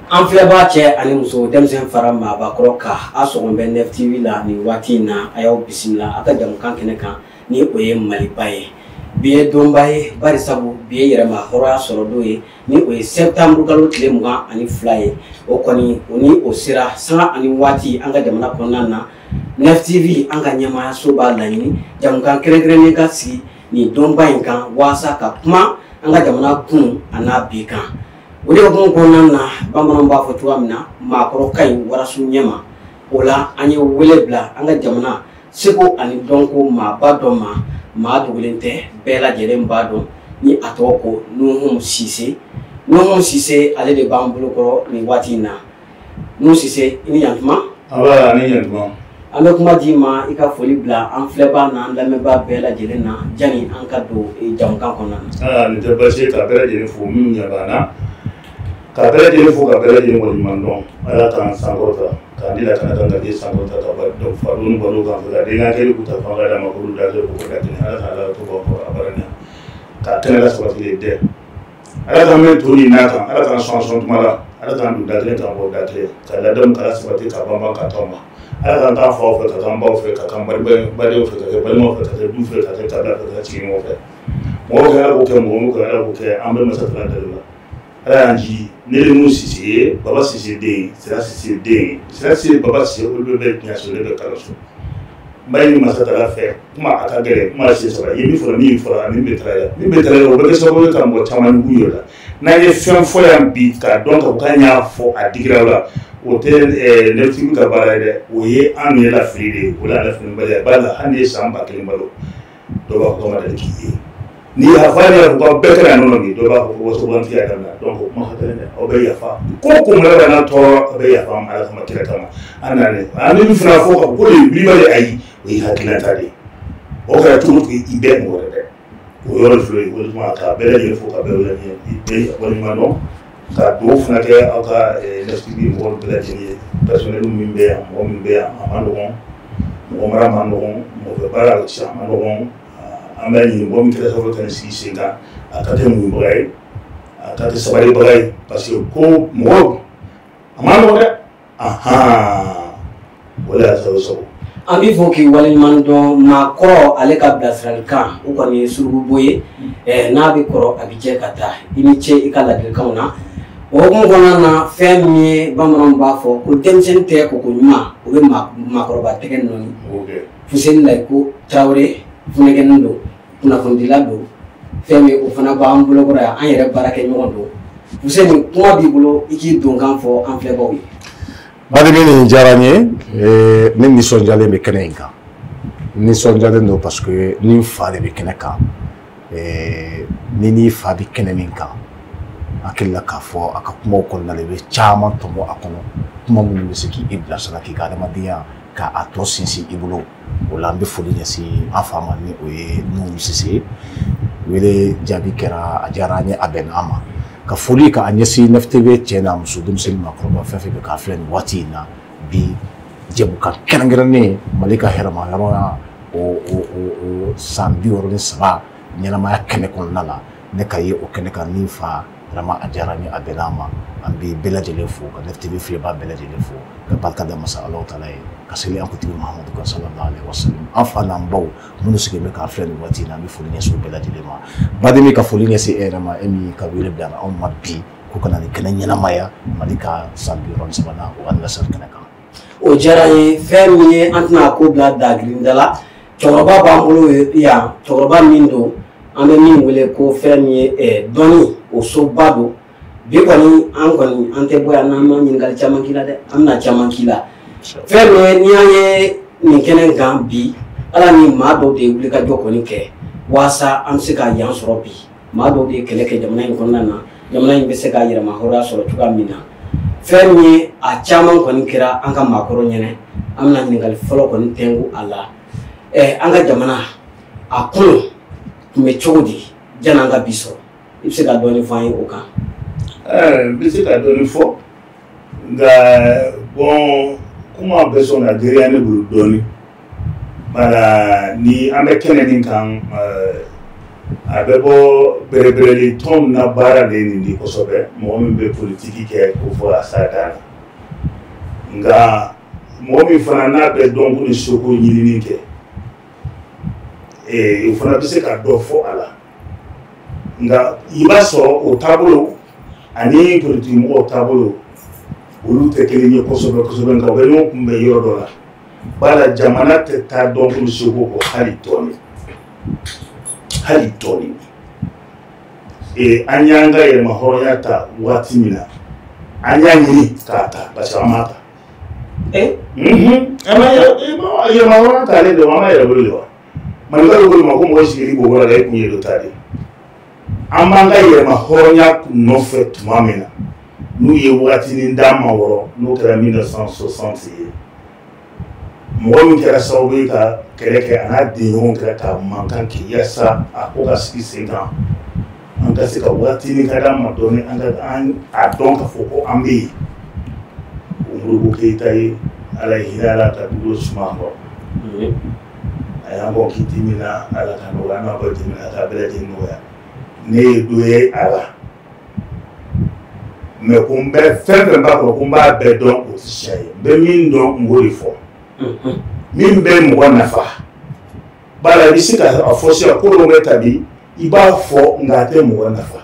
An filɛbaa cɛ ani muso denmisɛn fara maabakɔrɔ ka a sɔgɔn bɛ Nef TV la ni waati in na a y'aw bisimila a ka jamukan kɛnɛ kan ni o ye Maliba ye. Bi ye donba ye bari sabu bi ye yɛrɛma hɔrɔnya sɔrɔ don ye ni o ye septembre kalo tile 22 ye. O kɔni o ni o sera sanga ani waati an ka jamana kɔnɔna na Nef TV an ka ɲɛmaayaso b'a laɲini jamukan kɛrɛnkɛrɛnnen ka sigi ni donba in kan waasa ka kuma an ka jamana kun a n'a bi kan. O de hukumu kɔnɔna na bamananw b'a fɔ cogoya min na maakɔrɔ ka ɲi warasu ɲɛma. O la an ye wele bila an ka jamana seko ani dɔnko maaba dɔ ma maa dogolen tɛ bɛɛ lajɛlen b'a dɔn ni a tɔgɔ ko Nuhum Sise. Nuhum Sise ale de b'an bolokɔrɔ nin waati in na. Nuhum Sise i ni ɲantuma. Awɔ ni ɲantuma. An bɛ kuma di ma i ka foli bila an filɛbaa n'an lamɛnbaa bɛɛ lajɛlen na jani an ka don jamukan kɔnɔna na. Nin tɛ baasi ye ka bɛɛ lajɛlen fo minnu ɲɛ banna. Ka bɛɛ lajɛlen fo ka bɛɛ lajɛlen waleɲuman dɔn Ala k'an sankɔrɔta k'an di lakana kan ka di sankɔrɔta ka fara ni balo kan fɛ ka denkɛ kɛli k'u ta fanga d'a ma k'olu da k'u ka tɛmɛ Ala k'a to a baranya k'a kɛnɛ la sabatilen tɛ Ala k'an mɛn to nin n'a kan Ala k'an sɔn tuma la Ala k'an don da kelen k'an bɔ da kelen ka ladamu k'a sabati ka banban ka taw ma Ala k'an taa faw fɛ ka k'an baw fɛ ka k'an badenw fɛ ka kɛ balimaw fɛ ka kɛ du fɛ ka kɛ kabila fɛ ka kɛ sigiɲɔgɔnw fɛ mɔgɔw kɛ Ala k'o kɛ mɔgɔw kɛ Ala k'o kɛ an bɛ masatila dali la Ala y'an ji ne ye Nuhum Sise ye Baba Sise den Sira Sise den Sira Sise Baba Sise olu bɛ diɲɛ so ne bɛ kalanso n b'a ɲini masatala fɛ kuma a ka gɛlɛn kuma se saba ye min fɔra min fɔra ani min bɛ taga o bɛ kɛ sababu ye ka mɔgɔ caman nugu yɛrɛ la n'an ye fɛn fɔ yan bi k'a dɔn ka k'an y'a fɔ a digira la o tɛ Nef TV ka baara ye dɛ o ye an yɛrɛ lafili de ye o la lafilibaliya b'a la hali ni ye san 1000 balo dɔw b'a fɔ ko ma deli k'i ye ni yafa yɛrɛ ko bɛɛ kɛra nɔnɔ min dɔw b'a fɔ ko wasobanti y'a daminɛ donc o kuma ka gɛlɛn dɛ aw bɛ yafa ko mara bɛ n'a tɔɔrɔ aw bɛ yafa ma Ala kama kira kama an bɛ min fana fɔ ka ko de wulibali ayi o ye hakilinata de ye o kɛra cogo cogo i bɛɛ mɔgɔ wɛrɛ dɛ o yɔrɔ filɛ o de tuma ka bɛɛ lajɛlen fo ka bɛɛ waleɲuman dɔn ka dugawu fana kɛ aw ka Nef TV mɔgɔw bɛɛ lajɛlen ye personnel min bɛ yan mɔgɔ min bɛ yan a ma nɔgɔn mɔgɔ mara ma nɔgɔn mɔgɔ bɛ baara ci a ma nɔgɔn an bɛ ɲini mɔgɔ min kɛra sababu ka sigi sen kan a ka kɛ muɲubaga ye a ka kɛ sabalibaga ye parce que ko mɔgɔ a ma nɔgɔn dɛ o de y'a sababu an b'i fɔ k'i waleɲuman dɔn maakɔrɔ ale ka bilasiralikan o kɔni ye surukubo ye n'a bɛ kɔrɔ a bɛ jɛ ka taa i ni ce i ka ladilikanw na o hukumu kɔnɔna na fɛn min ye bamananw b'a fɔ ko denmisɛnnin tɛ koko ɲuman o bɛ maakɔrɔba tɛgɛ nɔni Fuseni Layiko Tarawele funɛkɛnin don kunnafonidila don fɛn min o fana b'an bolokɔrɔ yan an yɛrɛ baarakɛɲɔgɔn don Fuseni kuma b'i bolo i k'i donkan fɔ an filɛbagaw ye. Badimi nin diyara n ye ne nisɔndiyalen bɛ kɛnɛ in kan nisɔndiyalen don parce que ni n fa de bɛ kɛnɛ kan ni n'i fa bɛ kɛnɛ min kan hakili la k'a fɔ a ka kumaw kɔnɔna la i bɛ caman tɔmɔ a kɔnɔ kuma minnu bɛ se k'i bilasira k'i ka adamadenya k'a tɔ sinsin i bolo o la an bɛ foli ɲɛsin an fa ma ni o ye Nuhum Sise wele jaabi kɛra a diyara an ye a bɛnna an ma ka foli k'a ɲɛsin Nef TV cɛ n'a muso denmisɛnnin maakɔrɔba fɛn fɛn bɛ k'a filɛ nin waati in na bi jɛmukan kɛrɛnkɛrɛnnen Mali ka hɛrɛma hɔrɔnya o san 63 ɲɛnamaya kɛnɛ kɔnɔna la ne ka ye o kɛnɛ kan ni fa vraiment a diyara n ye a bɛnna an ma an bɛ bɛɛ lajɛlen fo ka Nef TV filɛbaa bɛɛ lajɛlen fo ka barika da masa Alahu Taala ye ka seli an kuntigi Mahamadu kan sallallahu alaihi wasallam an fa n'an baw minnu sigilen bɛ k'an filɛ nin waati in na an bɛ foli ɲɛsin u bɛɛ lajɛlen ma Badimi ka foli ɲɛsin e yɛrɛ ma e min ka wele bila anw ma bi ko ka na nin kɛnɛ ɲɛnamaya Mali ka san 63nan o anniversaire kɛnɛ kan. O diyara n ye fɛn min ye an tɛna ko bila dagirinda la cɛkɔrɔba b'an bolo yan cɛkɔrɔba min don an bɛ min wele ko fɛn min ye dɔnni o soba don bi kɔni an tɛ bɔ yan n'an ma ɲininkali caman k'i la dɛ an bɛna caman k'i la fɛn min ye n'i y'an ye nin kɛnɛ kan bi ala ni maa dɔw de ye wulikajɔ kɔni kɛ waasa an bɛ se ka yan sɔrɔ bi maa dɔw de ye kɛlɛ kɛ jamana in kɔnɔna na jamana in bɛ se ka yɛrɛma hɔrɔnya sɔrɔ cogoya min na fɛn min ye a caman kɔni kɛra an ka maakɔrɔ ɲɛna an bɛna ɲininkali fɔlɔ kɔni tɛnku a la an ka jamana a kunun tun bɛ cogo di janni an ka bi sɔrɔ i bɛ se ka dɔɔni fɔ an ye o kan. N bɛ se ka dɔɔni fɔ nka bon kuma bɛ sɔn ka girinya ne bolo dɔɔni bara ni an bɛ kɛnɛ nin kan a bɛ bɔ bɛrɛbɛrɛli tɔn na baara de nin di kosɛbɛ mɔgɔ min bɛ politiki kɛ ko fɔ a sa da la nka mɔgɔ min fana n'a bɛ dɔn ko ni soko ɲinini kɛ o fana bɛ se ka dɔ fɔ a la nka i b'a sɔrɔ o taabolo ani politiki mɔgɔw taabolo olu tɛ kelen ye kosɛbɛ kosɛbɛ nka u bɛ ɲɔgɔn kunbɛn yɔrɔ dɔ la bala jamana tɛ taa dɔn ko ni soko kɔ hali dɔɔni an y'an ka yɛlɛma hɔrɔnya ta waati min na an y'a ɲini k'a ta parce que an m'a ta yɛlɛma hɔrɔnya t'ale de wa an ma yɛrɛ bolo de wa maninka bɛ wele ma ko mɔgɔ sigili b'o yɔrɔ la e kun ye dɔ ta de an b'an ka yɛlɛma hɔrɔnya nɔfɛ tuma min na n'u ye wagatinin d'an ma wɔrɔ n'o kɛra 1960 ye mɔgɔ min kɛra sababu ye ka kɛlɛ kɛ a n'a denɲɔgɔnw kɛra ka mankan kɛ yaasa a ko ka sigi sen kan an ka se ka wagatinin ka d'an ma dɔɔni an a dɔn k'a fɔ ko an bɛ yen o Modibo Keyita ye ala ye hinɛ ala ka dugu suma kɔrɔ a y'an bɔ kiti min na ala ka nɔgɔya an n'a bɔ dimi na k'a bɛɛ lajɛlen nɔgɔya ne ye dɔ ye a la mɛ ko n bɛ fɛn fɛn b'a kɔrɔ ko n b'a bɛɛ dɔn o tɛ siya ye n bɛ min dɔn n b'o de fɔ min bɛ mɔgɔ nafa bala i bɛ se ka a fɔ sisan ko dɔw bɛ tabi i b'a fɔ nka a tɛ mɔgɔ nafa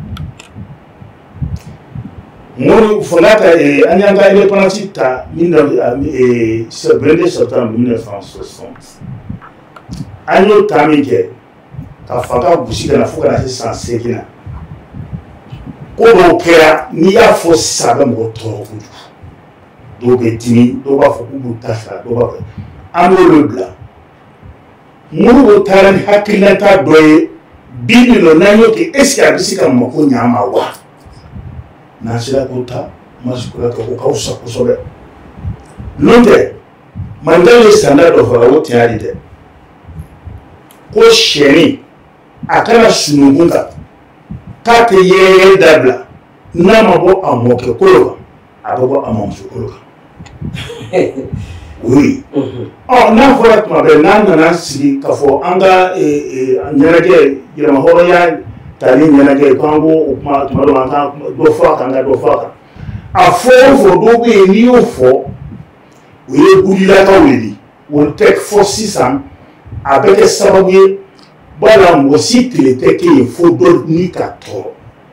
fɔlɔ ka an y'an ka indépendance ta 22 septembre 1960 an y'o ta min kɛ ka fanga gosi ka na fo ka na se san 8 na ko dɔw kɛra n'i y'a fɔ sisan a bɛ mɔgɔ tɔɔrɔ kojugu dɔw bɛ dimi dɔw b'a fɔ k'u b'u ta sara dɔw b'a fɔ an b'olu bila Modibo taara ni hakilinata dɔ ye bi min na n'an y'o kɛ est-ce que a bɛ se ka mako ɲɛ an ma wa n'an sera k'o ta masikura kɛ o ka fisa kosɛbɛ n'o tɛ Mandela ye sanda dɔ fara o tiɲɛ de dɛ ko siyɛnni a kana sununkun kan k'a tɛ yɛrɛ dabila n'a ma bɔ a mɔkɛ kolo kan a bɛ bɔ a mɔmuso kolo kan oui n'a fɔra tuma bɛɛ n'an nana sigi k'a fɔ an ka ɲɛnajɛ yɛlɛma hɔrɔnya tali ɲɛnajɛ k'an b'o kuma tuma dɔw an ka dɔ fɔ a kan ka dɔ fɔ a kan a fɔ o fɔ dɔw bɛ yen n'i y'o fɔ o ye gudilakaw ye de o tɛ fɔ sisan a bɛ kɛ sababu ye bala mɔgɔ si tile tɛ kɛ yen fo dɔ ni ka tɔɔrɔ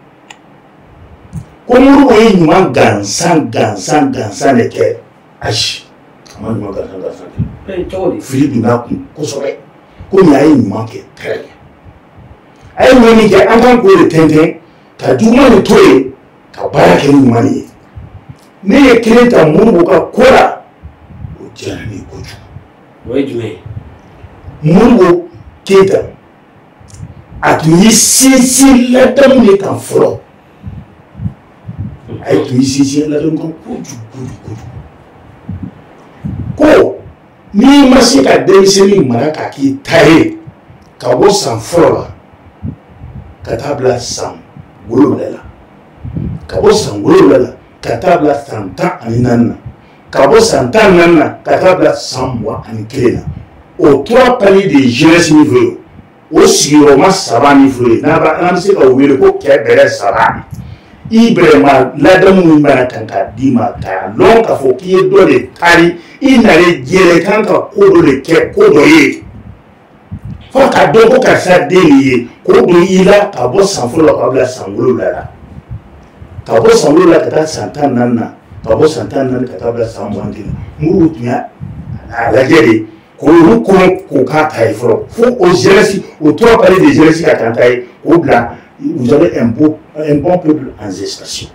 ko Modibo ye ɲuman gansan de kɛ ayi a ma ɲuman gansan kɛ fili donna kun kosɛbɛ komi a ye ɲuman kɛ très bien a ye ɲuman min kɛ an kan k'o de tɛntɛn ka juguman de to yen ka baara kɛ ni ɲuman ye ne ye kelen ta Modibo ka ko la o diyara ne ye kojugu o ye jumɛn ye Modibo Keyita a tun ye sinsin ladamu de kan fɔlɔ a ye tun ye sinsin ladamu kan kojugu ko n'i ma se ka denmisɛnnin mara k'a k'i ta ye ka bɔ san fɔlɔ la ka taa bila san 7 la ka bɔ san 7 la ka taa bila san 14 na ka bɔ san 14 na ka taa bila san 21 na o 3 paliers de jeunesse niveau o sigiyɔrɔma 3 niveau ye n'an bɛ se ka o wele ko kɛ bɛrɛ 3 i bɛrɛma ladamu min b'a kan k'a d'i ma k'a lɔn k'a fɔ k'i ye dɔ de tari i nalen diɲɛ kan ka ko dɔ de kɛ ko dɔ ye fo k'a dɔn ko karisa den nin ye k'o don i la ka bɔ san fɔlɔ la ka bila san 7 la ka bɔ san 7 la ka taa san 14 na ka bɔ san 14 ka taa bila san 21 Modibo tun y'a lajɛ de k'olu kɔn k'o k'a ta ye fɔlɔ fo o jeunesse o 3 paliers de jeunesse ka kan ta ye k'o bila vous avez un bon peuple en gestation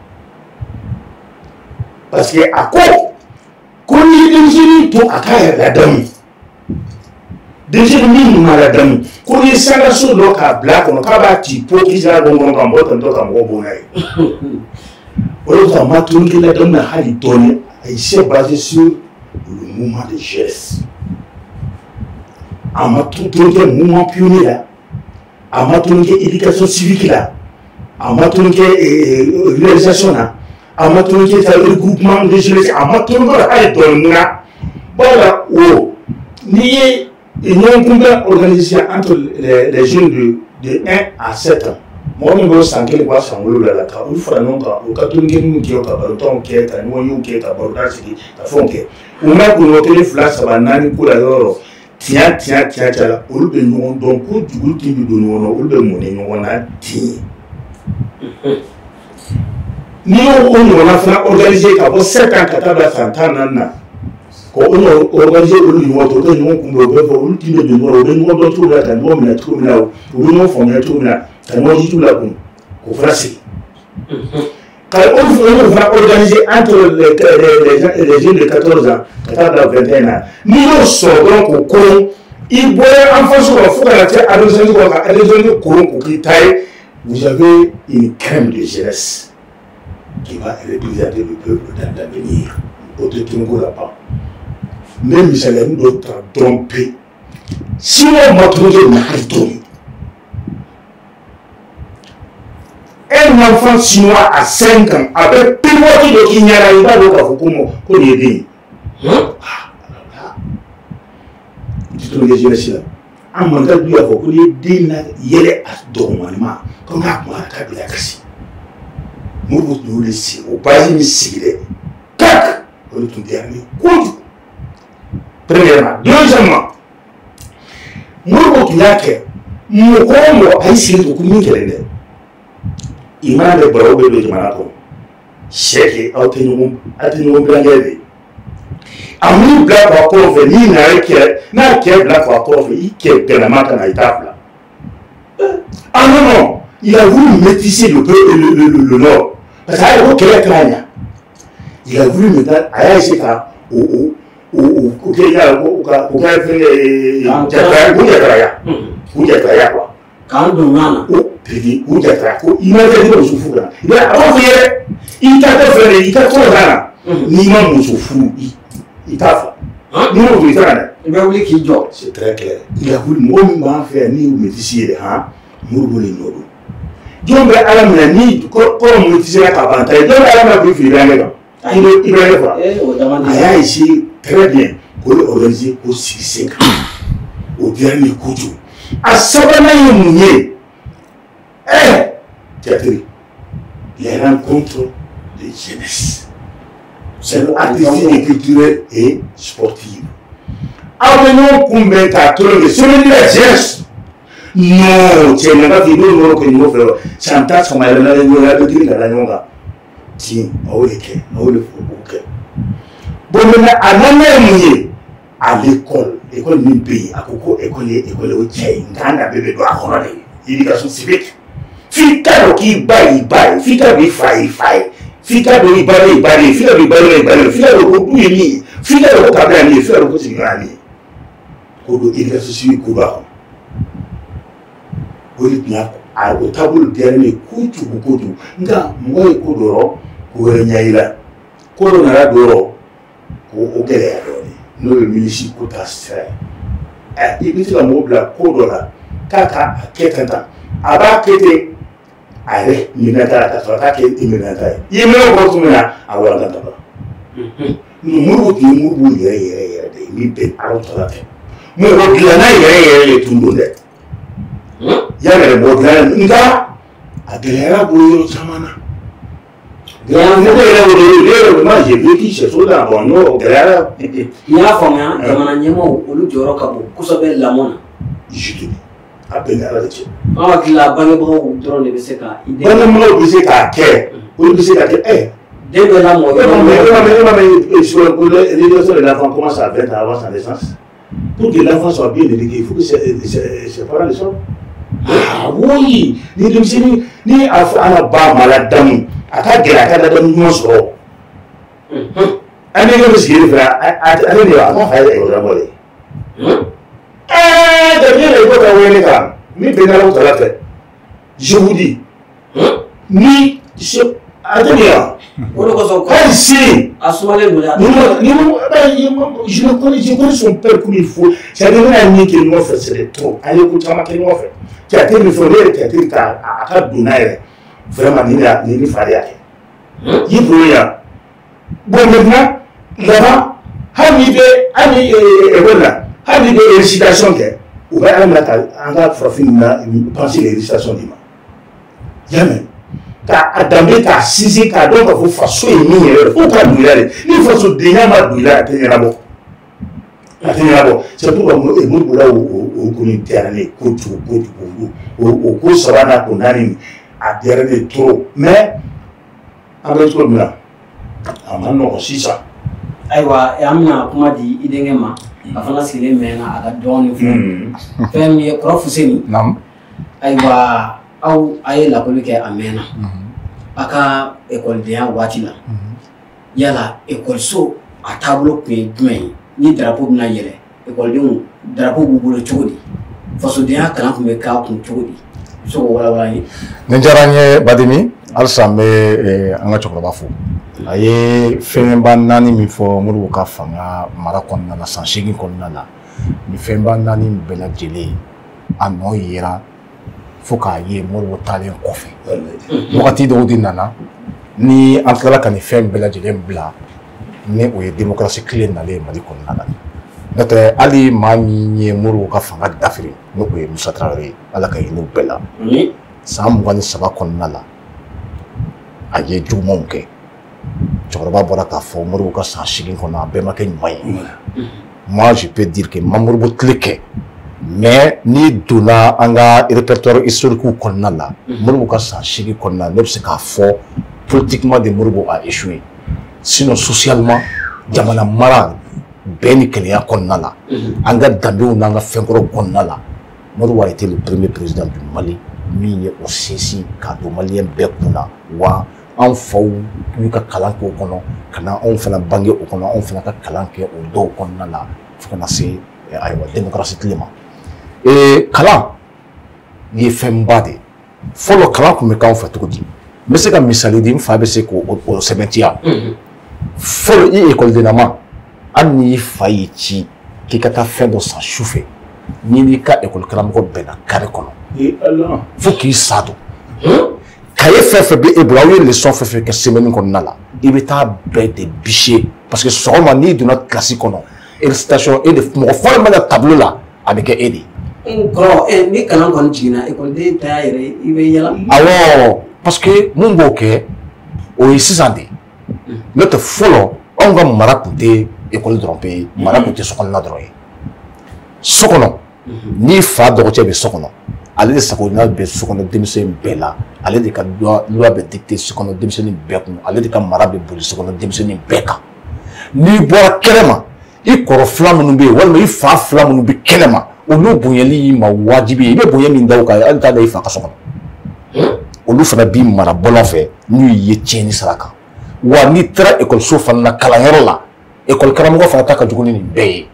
parce que a ko ni denmisɛnnin to a k'a yɛrɛ ladamu denmisɛnnin min ma ladamu ko ni sangaso dɔ k'a bila a kɔnɔ k'a b'a ci po k'i sera gɔngɔn kan bɔ tantɔ ka mɔgɔ bon n'a ye o de kosɔn a ma tunu kɛ ladamu na hali dɔɔni il s'est basé sur le mouvement de jeunesse a ma tunu kɛ mouvement pionnier la a ma tunu kɛ éducation civique la a ma tunu kɛ réalisation na a ma tunu kɛ regroupement de jeunesse a ma tunu kɛ hali dɔɔni mun na bala o n'i ye ɲɔgɔn kunbɛn organisé entre les jeunes de 1 à 7 ans. Moi, je suis en train de voir ça. Je suis en train de voir ça. Je suis en train de voir ça. Je suis en train de voir ça. Je suis en train de voir ça. Tiens, on peut nous donner donc qui nous donne on peut nous a dit. Nous on a fait organiser à 7 ans à Santana. Quand on a organisé le niveau de nous on peut voir ultime de nous on doit tout là quand on met tout là ou nous formons tout là quand on dit tout là au français. Quand on va organiser entre les jeunes de 14 ans, 21 ans, nous sommes au courant, il boit en face de la fois à vous avez une crème de jeunesse qui va représenter le peuple dans l'avenir. Autre qui ne pas. Même si elle nous doit tromper. Si on m'a trouvé une un enfant chinois à 5 ans, avec tout le monde qui n'y a pas de Kafukumo, pour l'aider. Tu te regardes ici là. En mandat de Yahoo, pour l'aider, il y a un dormant, comme un mois de la casse. Nous laissons au bas de Missile. Tac! On est tout dernier. Premièrement. Deuxièmement, nous avons essayé de communiquer. Imam de Barobe de Marathon. Chèque, atténuement blanc. Amour blanc à pauvre, ni n'a qu'un blanc à pauvre, qui est bien la marque à l'étape là. Ah non, il a voulu métisser le nord. Parce qu'il a voulu qu'il il a voulu mettre à Aïsika au Pedi uja trako imagine ko musufu na ila avofere itata fere itata na ni ma musufu itafa ni mo ko itana ibe wuli ki jo c'est très clair il a voulu mo mi ma faire ni méticier ha mo bo le nodo jombe ala mena ni ko méticier ka avantage jombe ala ma bi fi rane ba il est quoi o demande aya ici très bien ko organiser ko 6 ans au dernier coup à sabana yemouye théâtre, les rencontres de jeunesse. C'est artistique et culturel et sportif. Amenons combien de c'est la jeunesse. Non, c'est même pas vidéo que nous faisons. Chantage comme elle a dit la langue. Tiens, au le bon, maintenant, à l'année à l'école du pays, à Coco, école au Tchèque, Ghana, bébé doit avoir l'éducation civique. Fika qui baille, fika bi faille, fika bi baille, fika bi baille, fika bi couille, fika bi cabani, fika bi cousinani. Kodo éducation civique koba. Kodo bien à au tableau dernier kutu. Nga moi kodoro ko nyaila. Kodo na doro ko ogele adoni. No le ministre ko tastra. Il dit la mobla kodora kaka ketanta. Aba kete allez, il n'a pas il n'a pas il a ah qu'il a banné beaucoup de drôles de séca idée banné beaucoup de séca de séca dès que la mort mais sur l'éducation de l'enfant commence à 20 ans avant sa naissance pour que l'enfant soit bien éduqué il faut que ses parents le soient ah oui ni à bas malade à ta gueule à ta dame non sort un des gars qui est là à je vous dis, ni je connais son père comme il faut. C'est un ami qui nous fait, c'est trop. Allez, écoute, ça m'a fait. Tu as été le fondé, tu as été à Donaire. Vraiment, il n'y a pas de il faut rien. Bon, maintenant, là-bas, il y a des récitations. u bɛ ala minɛ ka an ka farafin na pansi législation di ma jamais k'a danbe k'a sinsin k'a dɔn k'a fɔ faso ye min yɛrɛ fo ka don i la de ni fasodenya ma don i la a tɛ ɲɛnabɔ a tɛ ɲɛnabɔ c'est pourquoi Modibo la o kɔni diyara ne ye kojugu kojugu o ko saba n'a ko naani a diyara ne trop mais an bɛ cogo min na a ma nɔgɔn sisan. Ayiwa an bɛna kuma di i denkɛ ma a fana sigilen mɛnna a ka dɔɔnin fɔ fɛn min ye kɔrɔ Fuseni ayiwa aw a ye lakɔli kɛ a mɛnna a ka ekɔlidenya waati la yala ekɔliso a taabolo tun ye jumɛn ye ni drapeau bɛna yɛlɛ ekɔlidenw drapeau b'u bolo cogo di fasodenya kalan tun bɛ k'a kun cogo di i bɛ se k'o walawala n ye. Nin diyara n ye Badini halisa n bɛ an ka cɛkɔrɔba fo a ye fɛnba naani min fɔ Modibo ka fanga mara kɔnɔna na san 8 kɔnɔna na ni fɛnba naani bɛɛ lajɛlen a nɔ yera fo k'a ye Modibo taalen kɔfɛ wagati dɔw de nana ni an tilala ka nin fɛn bɛɛ lajɛlen bila ni o ye démocratie tile nalen Mali kɔnɔna na n'o tɛ hali maa min ye Modibo ka fanga dafiri n'o ye Musa Tarawele ala ka hinɛ u bɛɛ la san 23 kɔnɔna la a ye jugumanw kɛ cɛkɔrɔba bɔra k'a fɔ Modibo ka san 8 kɔnɔ a bɛɛ ma kɛ ɲuman ye moi je peux dire que ma Modibo tile kɛ mais ni donna an ka répertoire historique kɔnɔna la Modibo ka san 8 kɔnɔna ne bɛ se k'a fɔ politiquement de Modibo a échoué sinon socialement jamana mara bɛɛ ni kelenya kɔnɔna la an ka danbew n'an ka fɛnkɔrɔw kɔnɔna la Modibo a été le premier président du Mali min ye o sinsin k'a don maliyɛn bɛɛ kunna wa anw faw y'u ka kalan kɛ o kɔnɔ ka na anw fana bange o kɔnɔ anw fana ka kalan kɛ o dɔw kɔnɔna la fo kana se ayiwa démocratie tile ma kalan ye fɛnba de fɔlɔ kalan tun bɛ k'anw fɛ cogo di n bɛ se ka misali di n fa bɛ se k'o sɛbɛntiya fɔlɔ i ekɔlidenama hali n'i fa y'i ci k'i ka taa fɛn dɔ san su fɛ n'i n'i ka ekɔli karamɔgɔ bɛnna kare kɔnɔ fo k'i sa don kaye fɛn fɛn bɛ e bolo aw ye leçon fɛn fɛn kɛ semaine kɔnɔna la i bɛ taa bɛɛ de bicher parce que sɔgɔma n'i donna kilasi kɔnɔ récitation e de mɔgɔ fɔlɔ min bɛ tableau la a bɛ kɛ e de. kɔrɔ ni kalan kɔni jiginna ekɔliden ta y'a yɛrɛ i bɛ yala. awɔ parce que mun b'o kɛ o ye sisan de n'o tɛ fɔlɔ anw ka mara tun tɛ ekɔli dɔrɔn pe ye mara tun tɛ sokɔnɔna dɔrɔn ye so kɔnɔ n'i fa dɔgɔcɛ bɛ so kɔnɔ ale de sagona bɛ sokɔnɔ denmisɛn bɛɛ la ale de ka loi bɛ dicter sokɔnɔ denmisɛnnin bɛɛ kun ale de ka mara bɛ boli sokɔnɔ denmisɛnnin bɛɛ kan n'i bɔra kɛnɛ ma i kɔrɔ fila minnu bɛ yen walima i fa fila minnu bɛ kɛnɛ ma olu bonyali y'i ma wajibi ye i bɛ bonya min da o kan hali t'a da i fa ka so kɔnɔ olu fana b'i mara bɔlɔn fɛ n'u ye tiɲɛni sira kan wa n'i taara ekɔliso fana na kalanyɔrɔ la ekɔli karamɔgɔ fana ta ka jugu ni nin bɛɛ ye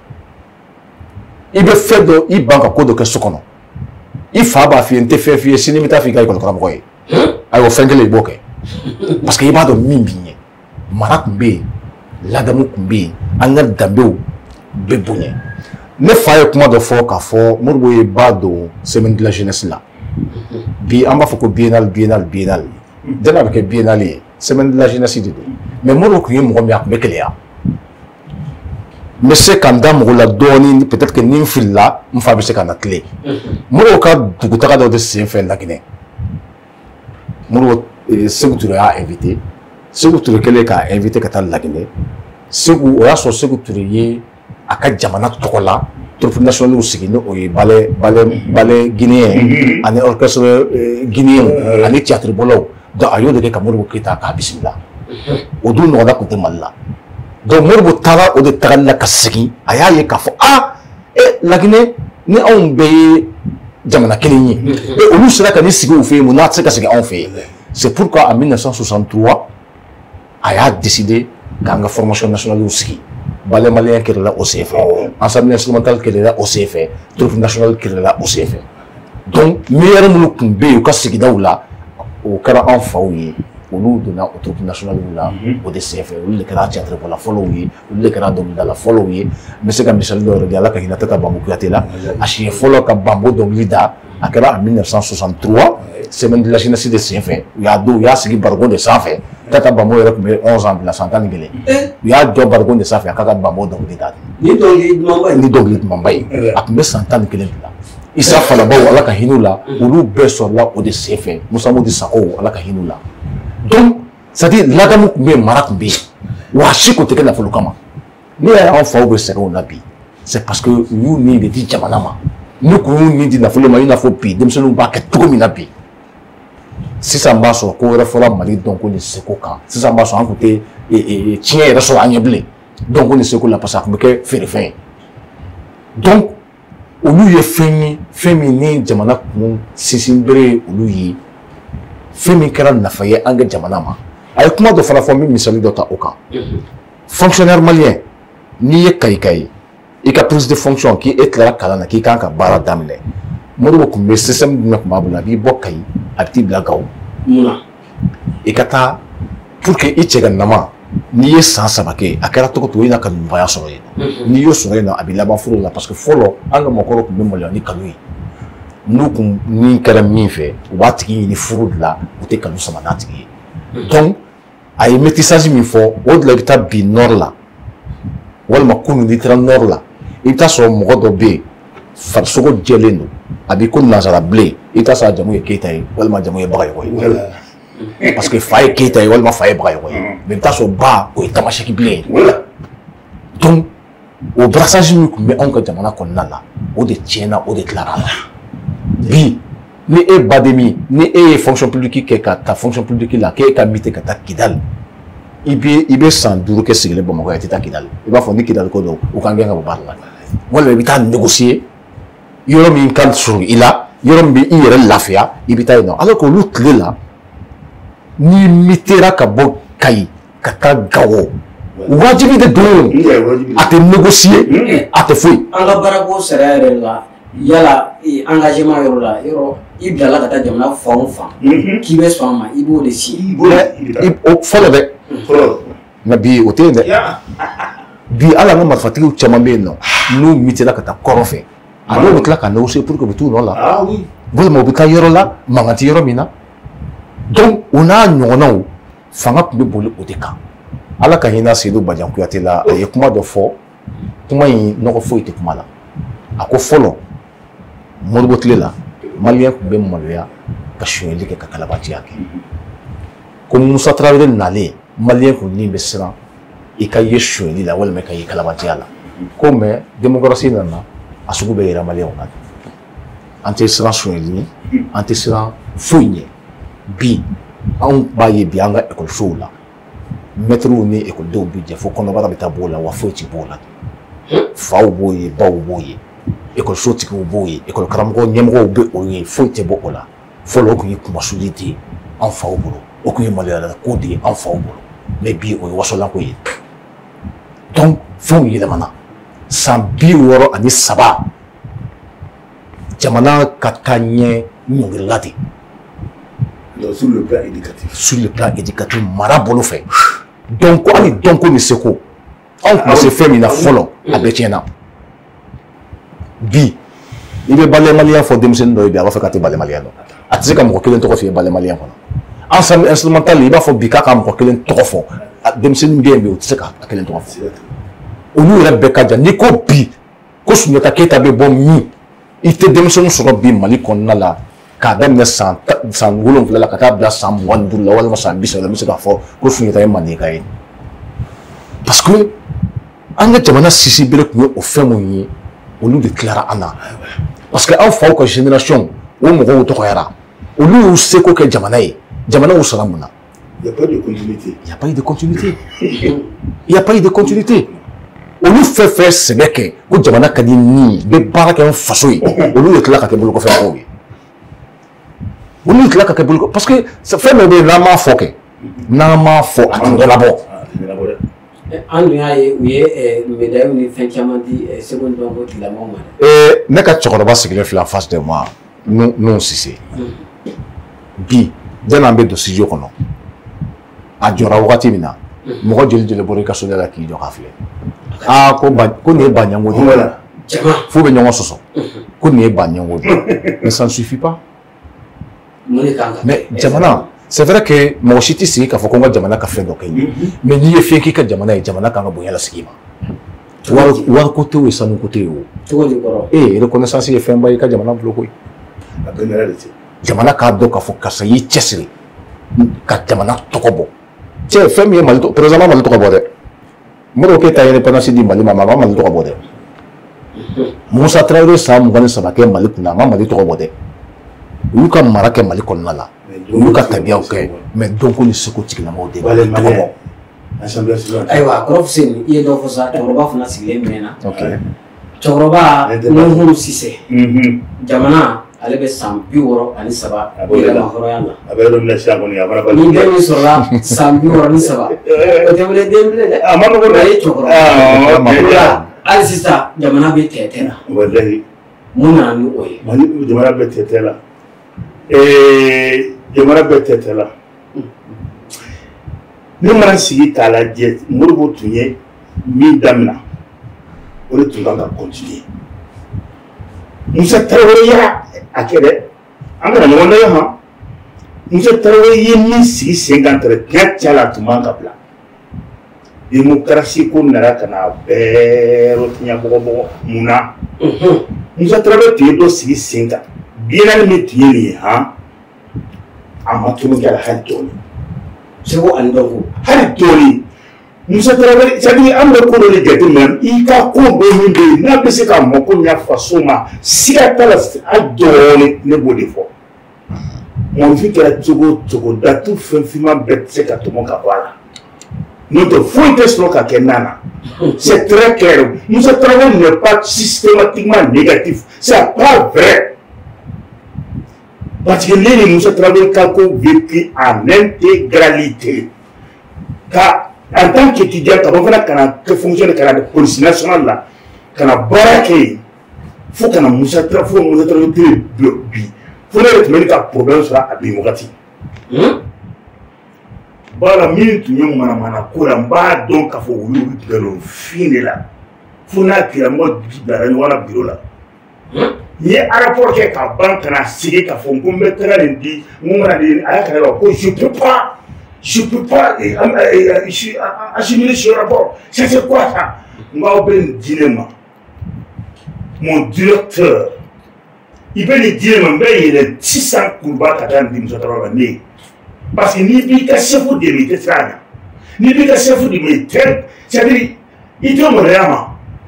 i bɛ fɛn dɔ i ban ka ko dɔ kɛ so kɔnɔ i fa b'a f'i ye n tɛ fɛn f'i ye sini n bɛ taa f'i ka ekɔli karamɔgɔ ye ayiwa fɛn kelen i b'o kɛ parce que i b'a dɔn min b'i ɲɛ mara tun bɛ yen ladamu tun bɛ yen an ka danbew bɛ bonya ne fa ye kuma dɔ fɔ k'a fɔ Modibo ye ba don semaine de la jeunesse la bi an b'a fɔ ko biennale jɛnɛ a bɛ kɛ biennale ye semaine de la jeunesse de don mais Modibo tun ye mɔgɔ min a tun bɛ keleya n bɛ se ka n da mɔgɔ la dɔɔni peut-être que ni n filila n fa bɛ se ka na tile Modibo ka dugutaga dɔ de sen fɛ Laginɛ Modibo Sékou Touré y'a invité Sékou Touré kɛlen k'a invité ka taa Laginɛ Sékou o y'a sɔrɔ Sékou Touré ye a ka jamana tɔgɔ la troupe nationale sigi ni o ye ballet guinéen ani orchestre guinéen ani théâtre bɔlaw donc a y'o de kɛ ka Modibo Keita k'a bisimila o dun ɲɔgɔnna tun tɛ Mali la donc Modibo taara o de tagali la ka segin a y'a ye k'a fɔ Laginɛ ni anw bɛɛ ye jamana kelen ye olu sera ka ni sigi u fɛ yen mun n'a tɛ se ka sigi anw fɛ yen c'est pourquoi en 1963 a y'a décidé k'an ka formation nationale sigi ballet malien kɛlɛ la o senfɛ ensemble instrumental kɛlɛ la o senfɛ troupe nationale kɛlɛ la o senfɛ donc meilleur minnu tun bɛ yen u ka sigidaw la o kɛra anw faw ye olu donna o troupe nationale la o de senfɛ olu de kɛra théâtre bɔla fɔlɔw ye olu de kɛra dɔnkilidala fɔlɔw ye n bɛ se ka misali dɔ yɛrɛ di Ala ka hinɛ Tata Bambo Kuyate la a siɲɛ fɔlɔ ka Bambo dɔnkili da a kɛra en 1963 semaine de la jeunesse de senfɛ u y'a don u y'a sigi barigon de sanfɛ Tata Bambo yɛrɛ tun bɛ 11 ans bila san 11 u y'a jɔ barigon de sanfɛ a k'a ka Bambo dɔnkili da ni dɔnkili dumanba ye a tun bɛ san 11 bila Issa Falabaw ala ka hin'u la olu bɛɛ sɔrɔla o de senfɛ Musa Modi Sakɔ ala ka hin'u la donc c'est-à-dire ladamu tun bɛ yen mara tun bɛ yen wa si kun tɛ kɛ nafolo kama ne y'a anw faw bɛ sɛgɛn o la bi c'est parce que u y'u ni de di jamana ma n'u kun y'u ni di nafolo ma i n'a fɔ bi denmisɛnninw b'a kɛ cogo min na bi sisan b'a sɔrɔ ko wɛrɛ fɔra Mali dɔnko ni seko kan sisan b'a sɔrɔ an kun tɛ tiɲɛ yɛrɛ sɔrɔ an ɲɛ bilen dɔnko ni seko la parce que a kun bɛ kɛ feerefɛn ye donc olu ye fɛn ye fɛn min ni jamana kun sinsin bere ye olu ye fɛn min kɛra nafa ye an ka jamana ma a ye kuma dɔ fana fɔ min misali dɔ ta o kan fonctionnaire malien n'i ye kayika ye i ka prise de fonction k'i tilara kalan na k'i kan ka baara daminɛ Modibo kun bɛ système jumɛn kun b'a bolo a b'i bɔ Kayi a bɛ t'i bila Gawo i ka taa pour que i cɛ ka nama n'i ye san 3 kɛ a kɛra cogo cogo i n'a ka ɲumanya sɔrɔ yen n'i y'o sɔrɔ yen nɔ a bɛ laban furu la parce que fɔlɔ an ka mɔgɔkɔrɔw kun bɛ maloya ni kanu ye n'u kun min kɛra min fɛ u b'a tigi ɲini furu de la u tɛ kanu sama n'a tigi ye donc a ye métissage min fɔ o de la i bɛ taa bi nord la walima kunun n'i taara nord la i bɛ taa sɔrɔ mɔgɔ dɔ bɛ yen farisogo jɛlen don a b'i ko nanzara bilen i bɛ taa sɔrɔ a jamu ye Keyita ye walima jamu ye Bagayɔkɔ ye parce que fa ye Keyita ye walima fa ye Bagayɔkɔ ye mais i bɛ taa sɔrɔ ba o ye Tamasɛki bilen ye donc o brassage min tun bɛ anw ka jamana kɔnɔna la o de tiɲɛna o de tilara la bi ni e baden min ni e ye fonction publique kɛ ka taa fonction publique la k'e ka mite ka taa Kidali i bɛ san 5 kɛ sigilen Bamakɔ i tɛ taa Kidali i b'a fɔ ni Kidali ko don u kan gɛn ka bɔ baara la walima i bɛ taa négocier yɔrɔ min ka surun i la yɔrɔ min bɛ i yɛrɛ lafiya i bɛ taa yen nɔ alors que olu tile la n'i mitera ka bɔ Kayi ka taa Gawo wajibi de don a tɛ négocier a tɛ foyi an ka baarako sariya yɛrɛ la yala engagement yɔrɔ la yɔrɔ i bilala ka taa jamana fan o fan k'i bɛ sɔn a ma i b'o de si fɔlɔ dɛ mais bi o tɛ yen dɛ bi hali an ka marifatigiw caman bɛ yen nɔ n'u mitera ka taa kɔrɔn fɛ a dɔw bɛ tila ka négocier pour que u bɛ t'u nɔ la walima u bɛ taa yɔrɔ la mankan tɛ yɔrɔ min na donc o n'a ɲɔgɔnnaw fanga tun bɛ boli o de kan ala ka hinɛ Seydou Badian Kuyate la a ye kuma dɔ fɔ kuma in nɔgɔ foyi tɛ kuma la a ko fɔlɔ Modibo tile la maliyɛn tun bɛ maloya ka sonyɛli kɛ ka kalabantiya kɛ ko Musa Tarawele nalen maliyɛn kun ni bɛ siran i ka ye sonyɛli la walima ka ye kalabantiya la ko mais démocratie nana a sugu bɛ yɛrɛ maliyɛnw na an tɛ siran sonyɛli ɲɛ an tɛ siran foyi ɲɛ bi anw b'a ye bi an ka ekɔlisow la maîtres ni ekɔlidenw bɛ jɛ fo kɔnɔbara bɛ taa b'o la wa foyi tɛ b'o la faw b'o ye baw b'o ye ekɔliso tigiw b'o ye ekɔli karamɔgɔ ɲɛmɔgɔw bɛ o ye foyi tɛ bɔ o la fɔlɔ o tun ye kumasuli de ye anw faw bolo o tun ye maloyala ko de ye anw faw bolo mais bi o ye wasolanko ye donc fɛnw yɛlɛmana san 63 jamana ka taa ɲɛ ɲɔngirila de sur le plan éducatif. Sur le plan éducatif, mara bolo fɛ. Donc hali dɔnko ni seko anw tun bɛ se fɛn min na fɔlɔ a bɛɛ tiɲɛna bi i bɛ balɛmaliya fɔ denmisɛnnin dɔ ye bi a b'a fɛ ka tɛ balɛmaliya dɔn a tɛ se ka mɔgɔ kelen tɔgɔ fɔ i ye balɛmaliya kɔnɔ ensemble instrumental i b'a fɔ bi k'a ka mɔgɔ kelen tɔgɔ fɔ denmisɛnnin bɛ yen bi o tɛ se ka kelen tɔgɔ fɔ olu yɛrɛ bɛɛ ka jan n'i ko bi ko Sunjata Keyita bɛ bɔ min i tɛ denmisɛnnin sɔrɔ bi Mali kɔnɔna la k'a daminɛ san 7 la ka taa bila san 25 la walima san 30 la n bɛ se k'a fɔ ko Sunjata ye Mandenka ye parce que an ka jamana sisi bere tun ye o fɛn minnu ye olu de tilara an na parce que aw faw ka génération o mɔgɔw dɔgɔyara olu y'u seko kɛ jamana ye jamana y'u sara mun na il n'y a pas de continuité il n'y a pas eu de continuité il n'y a pas eu de continuité olu fɛn fɛn sɛbɛ kɛ ko jamana ka di ni ye bɛ baara kɛ n faso ye olu de tila ka kɛ bolokɔfɛmɔgɔw ye olu de tila ka kɛ bolokɔ parce que fɛn dɔ bɛ yen n'an m'a fɔ kɛ n'an m'a fɔ a tɛ ɲɛnabɔ an dun y'a ye u ye médailles ni fɛn caman di Seko ni dɔnko tigilamɔgɔw ma dɛ ne ka cɛkɔrɔba sigilen filɛ en face de moi Nuhun Sise bi jan'an bɛ don studio kɔnɔ a jɔra wagati min na mɔgɔ joli joli bɔra i ka so da la k'i jɔ k'a filɛ ko nin ye ba ɲɛngo de f'u bɛ ɲɔgɔn sɔsɔ ko nin ye ba ɲɛngo de mais ça ne suffit pas mais jamana c'est vrai que mɔgɔ si tɛ sigi k'a fɔ ko n ka jamana ka fɛn dɔ kɛ n ye mais n'i ye fɛn k'i ka jamana ye jamana kan ka bonya lasigi i ma war côté ou sanu côté ou reconnaissance ye fɛn ba i ka jamana bolo koyi a bɛɛ mɛrɛ de tɛ jamana k'a dɔn k'a fɔ karisa y'i cɛsiri ka jamana tɔgɔ bɔ cɛ fɛn min ye mali président mali tɔgɔ bɔ dɛ Modibo Keyita ye indépendance di mali ma a ma mali tɔgɔ bɔ dɛ Musa Traoré san 23 kɛ mali kunna a ma mali tɔgɔ bɔ dɛ u y'u ka mara kɛ mali kɔnɔna la u y'u ka tabiyaw kɛ mais dɔnko ni seko tigilamɔgɔw de bɛ tɔgɔ bɔ ayiwa kɔrɔ Fuseni i ye dɔ fɔ sa cɛkɔrɔba fana sigilen mɛnna cɛkɔrɔba Nuhuru Sise jamana ale bɛ san 63 yɛlɛma hɔrɔnya la a bɛ yɔrɔ min na sisan kɔni a fana bali ni den min sɔrɔla san 63 o tɛ wele den bilen dɛ a ma nɔgɔn dɛ a ye cɛkɔrɔba hali sisan jamana bɛ tɛtɛ la walahi mun nana ni o ye jamana bɛ tɛtɛ la jamana bɛ tɛtɛ la ne mana sigi k'a lajɛ Modibo tun ye min daminɛ o de tun kan ka continuer Musa Traoré y'a a kɛ dɛ an kana ɲɔgɔn lajɛ han Musa Traoré ye min sigi sen kan tiɲɛ cɛ la tun man ka bila démocratie ko nana ka na bɛɛ rotiɲɛ bɔgɔbɔgɔ mun na Musa Traoré tun ye dɔ sigi sen kan biennale min tun ye nin ye han a ma tunu kɛ la hali dɔɔni seko ani dɔnko hali dɔɔni Musa Traoré c'est-à-dire an bɛ ko dɔ de jateminɛ i ka ko dɔ min bɛ yen n'a bɛ se ka mako ɲɛ faso ma siga t'a la a dɔɔni ne b'o de fɔ mɔnifin kɛra cogo o cogo datu fɛn finman bɛɛ tɛ se ka tɔmɔ ka bɔ a la n'o tɛ foyi tɛ sɔrɔ ka kɛ nan na c'est très clair Musa Traoré n'est pas systématiquement négatif c'est pas vrai parce que ne ni Musa Traoré ka ko vécu en intégralité ka en tant qu'étudiant ka bɔ fana kana kɛ fonctionnaire kana police nationale la kana baara kɛ yen fo kana Musa Traoré tɛ bi fo ne yɛrɛ tun bɛ ne ka problème sɔrɔ a bin wagati bala min tun ye manamana ko la n b'a dɔn k'a fɔ olu nkalonfin de la fo n'a tigilamɔgɔ bilara ɲɔgɔn na biro la n ye rapport kɛ ka ban ka na sigi k'a fɔ n ko n bɛ taga nin di n ko mana nin a y'a kɛra la ko je peux pas assimiler ce rapport c'est quoi ça n k'aw bɛ nin di ne ma mon directeur i bɛ nin di ne ma n bɛ yɛlɛ 600 kuruba ka taa nin di Musa Traoré ma ne ye parce que n'i b'i ka chef de i tɛ siran a ɲɛ n'i b'i ka chef de i tɛ c'est-à-dire i tɛ maloya ma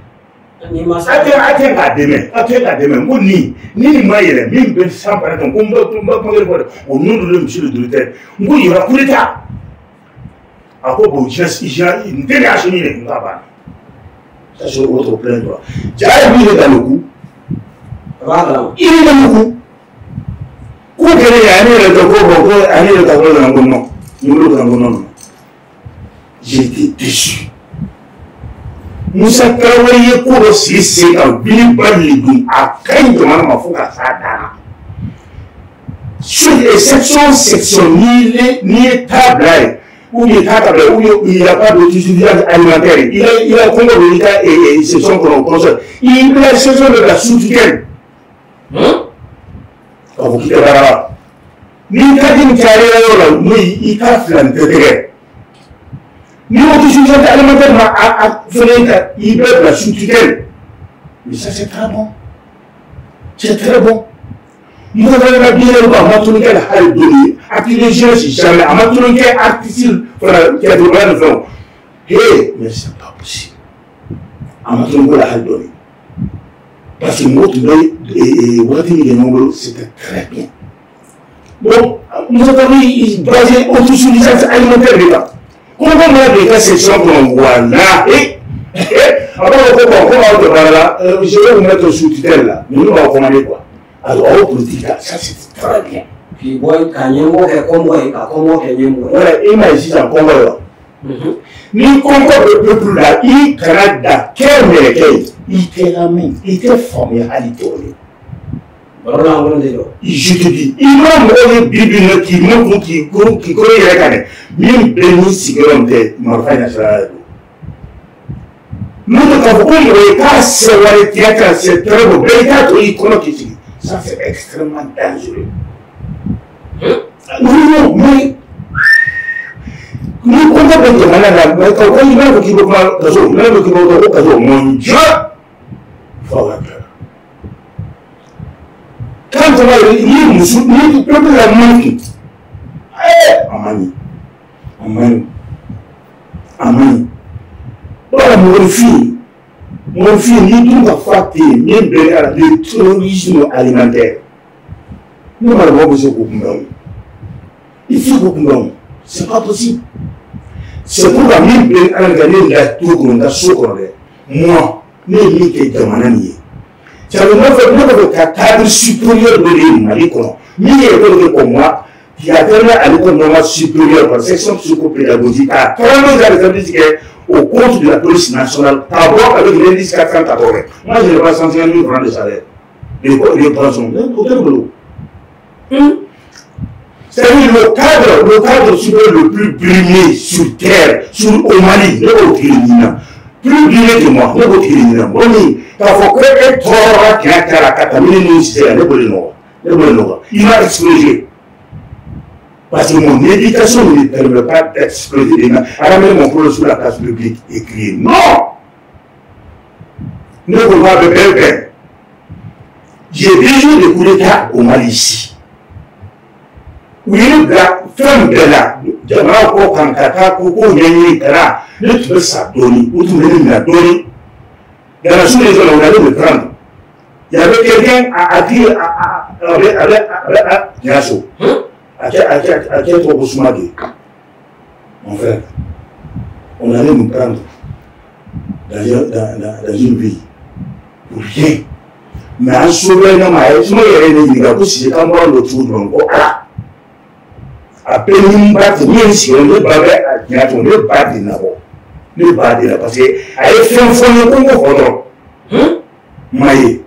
a tɛ k'a dɛmɛ n ko nin ma yɛlɛ min bɛ san bara kan ko n bɛ kuma kelen fɔ dɛ o nom de monsieur le directeur n ko il y aura coup d'état a ko bon n tɛ ne assumer dɛ n k'a banna ça c'est autre plein droit jaa ye min ye dans le coup il est dans le coup ko kɛlen ye ale yɛrɛ tɛ ko bɔn ko ale yɛrɛ ka wari nana ko non numéro kana ko non j'ai été déçu Musa Traoré ye ko dɔ sigi sen kan bili bali dun a ka ɲi jamana ma fo ka s'a dan na section n'i ye taa bila yen ou bien taa ta bila ou bien il y a pas d'autosuffisance alimentaire il a kɔngɔ don i ka section kɔnɔ conseil il la section de la sous-tutelle k'a fɔ k'i tɛ baara la n'i ka di nin cayara yɔrɔ la n'o i ka fila nin tɛ tɛgɛ ni autosuffisance alimentaire ma a fɛnɛ ka i bɛ bila sous-tutelle mais ça c'est très bon Musa Traoré ka biɲɛ ba a ma tunu kɛ la hali dɔɔni activité jeunesse jamais a ma tunu kɛ artiste fana kɛlɛkɛbaga ni fɛnw mais c'est pas possible a ma tunu kɛ la hali dɔɔni parce que mɔgɔ tun bɛ wagati min kɛ ɲɔgɔn bolo c'était très bien bon Musa Traoré basé autosuffisance alimentaire de kan kɔngɔ mana don i ka section kɔnɔ walahi a b'a fɔ ko bon ko b'aw tɛ baara la je vais vous mettre sous tutelle la ninnu b'aw commander quoi alors aw politique la ça c'est très bien. k'i bɔ ka ɲɛmɔgɔ kɛ kɔngɔ ye ka kɔngɔ kɛ ɲɛmɔgɔ ye. voilà i ma ye sisan kɔngɔ ye wa. ni kɔngɔ bɛ peuple la i kana da kɛ mɛlɛkɛ ye i tɛ lamɛn i tɛ faamuya hali dɔɔni. baro lankolon de don. je te dis i ma mɔgɔ ye bi na k'i makun k'i kolo yɛrɛ kan dɛ min bɛɛ ni sigiyɔrɔ tɛ marifa ɲɛsira ye. n'o tɛ k'a fɔ ko mɔgɔ ye k'a sɛwari tigɛ ka c'est très bon bɛɛ i k'a to i kɔnɔ k'i sigi. Ça c'est extrêmement dangereux. Non, mais Nous comptons de manière mais quand il a qui veut pas caso, il a qui veut pas caso, mon Dieu, faut avoir peur. Quand on va il nous soutenir, peut la manque. Amani. Voilà mon fils, ni tout va fater, ni le terrorisme alimentaire. Nous allons besoin de beaucoup. Il faut beaucoup. C'est pas possible. C'est pour la mine de gagner la tour qu'on a sauvé. Moi, ni qui est demandé. C'est le cadre supérieur de l'île, Maliko. Ni comme moi, qui a tellement à l'école supérieure par section psychopédagogique à 30 ans au compte de la police nationale, d'abord avec l'indice 480. Moi, je n'ai pas 150 000 francs de salaire. Les pensions, aucun boulot. C'est-à-dire le cadre supérieur le plus brimé sur terre, au Mali, le Kirina. Plus brimé que moi, le Kirina. Bon, il faut que les trois qui a la catamine, c'est le Bolino. Il m'a explosé. Parce que mon éducation ne me permet pas d'exploser des mains. Alors même mon projet sur la place publique écrit non. Ne vous pas de belle. J'ai déjà des coups d'État au Mali ici. Oui, la femme de la Jamara Kankata, Koko, Yanyi, Kara, ne tu peux ça donner, ou tu me l'as donné. Dans la sous-région, on allait me prendre. Il y avait quelqu'un à dire à Niasso. À quel trop Soumadi, mon frère, on allait nous prendre dans une vie pour rien. Mais en sauvant, je me suis dit, si j'étais mort le tour de mon corps, à peine une batte, même si on ne battait à Niasso, on ne battait d'abord. Ne battait là, parce qu'elle fait un fond de Congo. Maïe.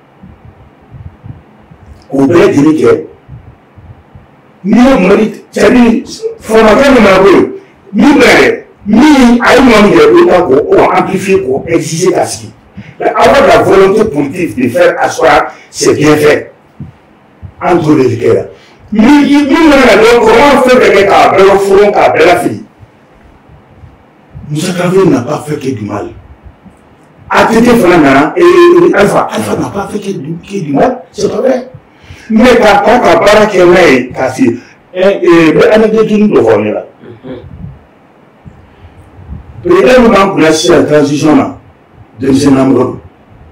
Au bled de ni Mali, c'est-à-dire, formateur de ma rue, ni à un moment de l'État pour amplifier, pour exiger la ski. Avoir la volonté politique de faire asseoir, c'est bien fait. Entre les vicaires. Mais comment faire quelqu'un à Bella Foron, à Bella Fille? Moussa Kaveh n'a pas fait que du mal. ATT Fanana et Alpha n'a pas fait que du mal, c'est pas vrai. Mais quand on a parlé qu'il est cassé, anecdote de formule là. Peut-être nous avons placé la transition là de ce nombre.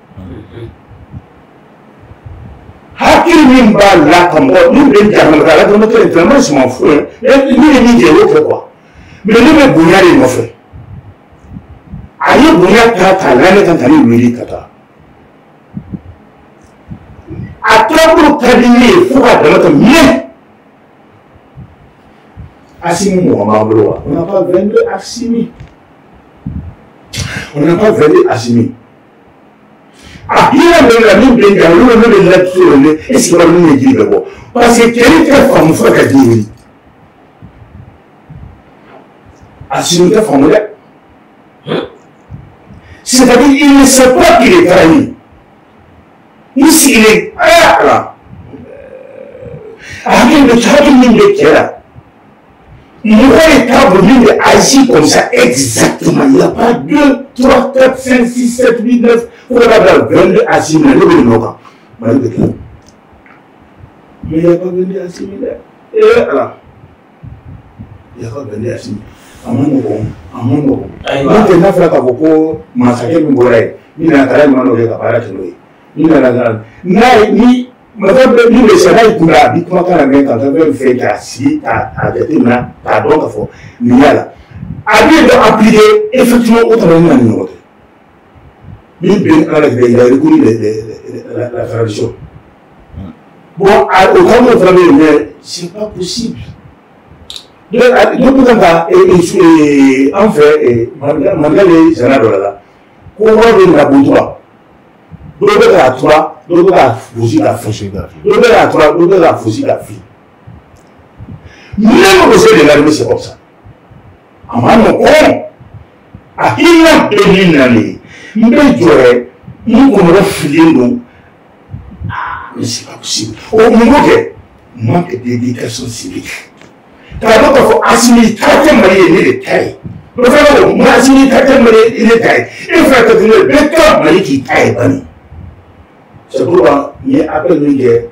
Hakil Nimba là comme nous les gars là dans notre entraînement c'est mon frère. Nous les dit l'autre quoi. Mais nous les bouillard les nos frères. Aïe bouillard kata l'année quand on est mili kata. À trop cabinet, il faut avoir notre mieux. Assimi, on n'a pas vendu Assimi. On n'a pas vendu Assimi. Ah, il y a même la même bien, le même là-dessus, est-ce qu'il va nous dire d'abord? Parce que quelqu'un femme faut qu'elle dise. Assimi est formulaire. C'est-à-dire, il ne sait pas qu'il est trahi. Ici, il est là. Avec le travail de Kera, il agit comme ça exactement. Il n'y a pas 2, 3, 4, 5, 6, 7, 8, 9. Pour avoir 22 assimilés, mais il n'y a pas 22 assimilés. Et là, il n'y a pas 22 assimilés. Maintenant, il a fait beaucoup massacrer le Boré. Il a fait un ni madame ni le Sénat kura bi kuma kana men kan ka fait ka si a determiner ta donc fo ni yala a bien de appliquer effectivement autrement na ni wote ni bien avec il a reconnu la tradition bon au temps de travailler mais c'est pas possible donc en fait mandale Sénat là ko wa na boutoir d'autres à 3, d'autres à fouiller la fille. D'autres à 3, d'autres à fouiller la fille. Même au sein de l'armée, c'est comme ça. À mon con, à qui n'a pas une année, mais j'aurais, nous qu'on aurait filé nous. Ah, mais c'est pas possible. Au moment que manque d'éducation civique, k'a dɔn k'a fɔ Assimi ta tɛ Mali ye ne de ta ye o fana ko nka Assimi ta tɛ Mali ye ne ta ye e fana tɛ tun bɛ bɛɛ ka Mali k'i ta ye bani c'est pourquoi n ye appel min kɛ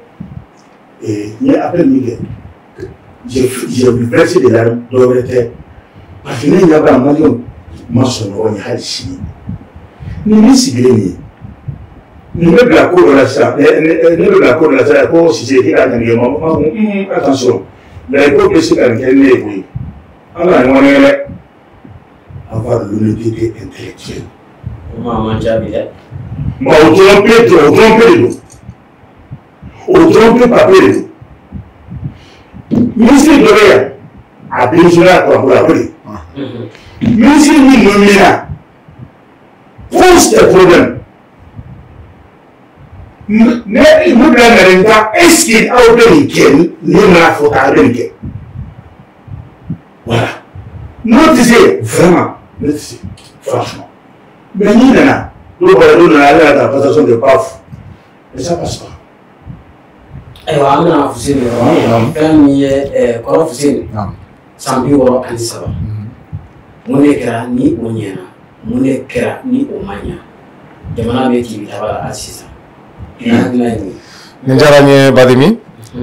j'ai versé des larmes dɔ wɛrɛ tɛ parce que ne ɲɛ b'a Maliyɛnw ma sɔn ɲɔgɔn ye hali sini ni min sigilen nin ye nin bɛ bila ko dɔ la sisan ne bɛ bila ko dɔ la sisan ko Sise k'i ka nin kɛ ma ko attention mais ko bɛ se ka nin kɛ ne ye koyi an ka ɲɔgɔn ye dɛ avoir l'honnêteté intellectuelle. man jaabi dɛ. o dɔrɔn pe de don o dɔrɔn pe papier de don ministre dɔ bɛ yan a démissionné a kuranko la o de ministre min nommera pose des problèmes ne bila nalen ta est-ce que aw bɛ nin kɛ ne mana fɔ k'a bɛ nin kɛ voilà n'o tɛ se vraiment ne tɛ se franchement mais n'i nana n'o nana ale y'a ta passation de paf et ça passe pas. Ayiwa an bɛna Fuseni yɔrɔ fɛn min ye kɔrɔ Fuseni san 63 mun de kɛra ni o ɲɛna mun de kɛra ni o ma ɲa jamana bɛ k'i taba la hali sisan i hakilina ye min ye. Nin diyara n ye Badimi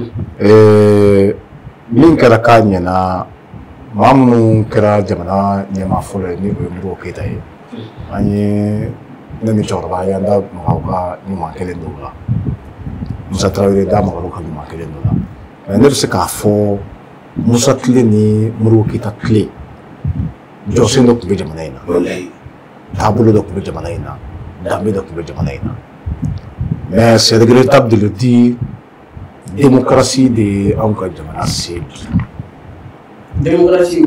min kɛra k'a ɲɛna maa minnu kɛra jamana ɲɛmaa fɔlɔ ye ni o ye Modibo Keyita ye an ye ne ni cɛkɔrɔba y'an da maga u ka ɲuman kelen dɔw la Musa Tarawele da maga u ka ɲuman kelen dɔw la mais ne bɛ se k'a fɔ Musa tile ni Modibo Keyita tile jɔsen dɔ tun bɛ jamana in na taabolo dɔ tun bɛ jamana in na danbe dɔ tun bɛ jamana in na mais c'est regrettable de le dire démocratie de ye anw ka jamana se bi. Démocratie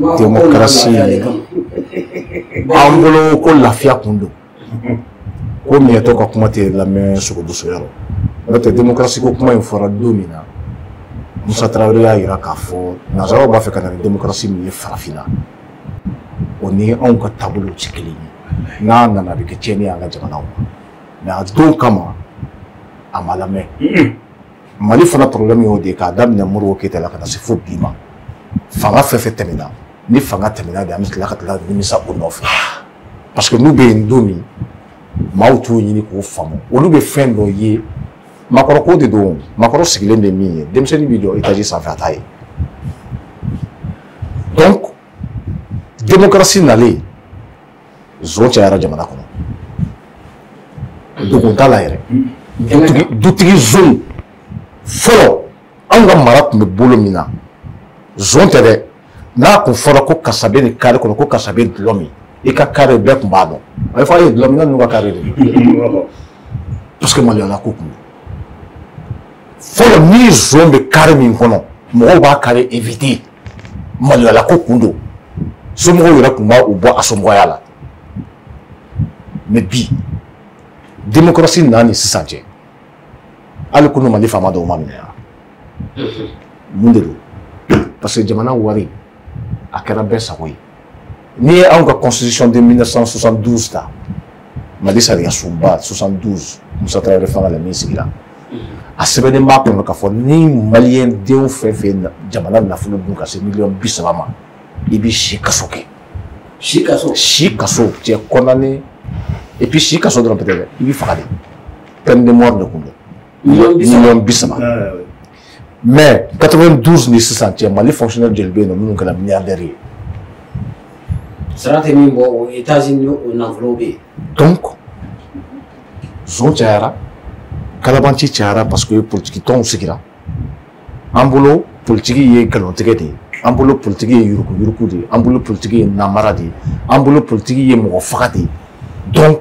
an bolo ko lafiya kun don ko miɲɛtɔ ka kuma tɛ lamɛn sogobuso yɔrɔ n'o tɛ démocratie ko kuma in fɔra don min na Musa Tarawele y'a jira k'a fɔ nanzaraw b'a fɛ ka na ni démocratie min ye farafinna o ni anw ka taabolow tɛ kelen ye n'a nana a bɛ kɛ tiɲɛni ye an ka jamanaw ma mais a don kama a ma lamɛn Mali fana problème y'o de ye k'a daminɛ Modibo Keyita la ka na se fo bi ma fanga fɛn fɛn tɛmɛna ni fanga tɛmɛna de an bɛ tila ka tila nimisa o nɔfɛ parce que n'u bɛ yen don min maaw t'o ɲini k'o faamu olu bɛ fɛn dɔ ye maakɔrɔko de don maakɔrɔ sigilen bɛ min ye denmisɛnnin bɛ jɔ étage sanfɛ a t'a ye donc démocratie nalen zon cayara jamana kɔnɔ dogon t'a la yɛrɛ dutigi zon fɔlɔ anw ka mara tun bɛ bolo min na zon tɛ dɛ n'a kun fɔra ko karisa bɛ nin kare kɔnɔ ko karisa bɛ dulɔ min i ka kare bɛɛ tun b'a dɔn a bɛ fɔ a ye dulɔ min na ninnu ka kare de parce que maliyala ko kun don fɔlɔ ni zon bɛ kare min kɔnɔ mɔgɔw b'a kare éviter maliyala ko kun don somɔgɔw yɛrɛ tun b'a u bɔ a somɔgɔya la mais bi démocratie nana ni sisan cɛ hali kunu Mali faama dɔw ma minɛ yan mun de don parce que jamana wari a kɛra bɛɛ sago ye n'i ye anw ka constitution de 1972 ta Mali sariya sunba 72 Musa Tarawele fanga la min sigira a sɛbɛnnen b'a kɔnɔ k'a fɔ ni maliyɛn denw fɛn fɛn jamana nafolo dun ka se miliyɔn 30 ma i bɛ si kaso kɛ si kaso cɛ condamné et puis si kaso dɔrɔn peut-être i bɛ faga de peine de mort de kun don miliyɔn 30 mais 92 ni sisan cɛ Mali fonctionnaire joli bɛ yen nɔ minnu kɛra milliardaire ye sara tɛ min bɔ o États-Unis o nafolo bɛ yen donc zon cayara kalabanci cayara parce que politique tɔnw sigira an bolo politique ye nkalontigɛ de ye an bolo politique ye yuruku-yuruku de ye an bolo politique ye namara de ye an bolo politique ye mɔgɔ faga de ye donc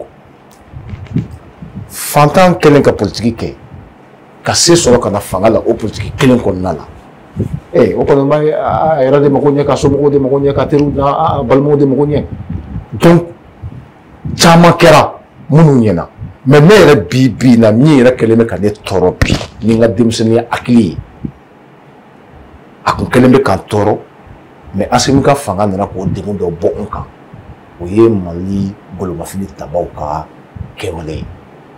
fantan kɛlen ka politique kɛ ka se sɔrɔ ka na fanga la o politique kelen kɔnɔna la o kɔni b'a ye a yɛrɛ de mago ɲɛ ka somɔgɔw de mago ɲɛ ka teriw n'a balimaw de mago ɲɛ donc caman kɛra minnu ɲɛna mais ne yɛrɛ bi na min yɛrɛ kɛlen bɛ ka ne tɔɔrɔ bi ni n ka denmisɛnninya hakili ye a kun kɛlen bɛ k'an tɔɔrɔ mais Assimi ka fanga nana k'o degun dɔ bɔ n kan o ye Mali bolomafili tabaw ka kɛwale ye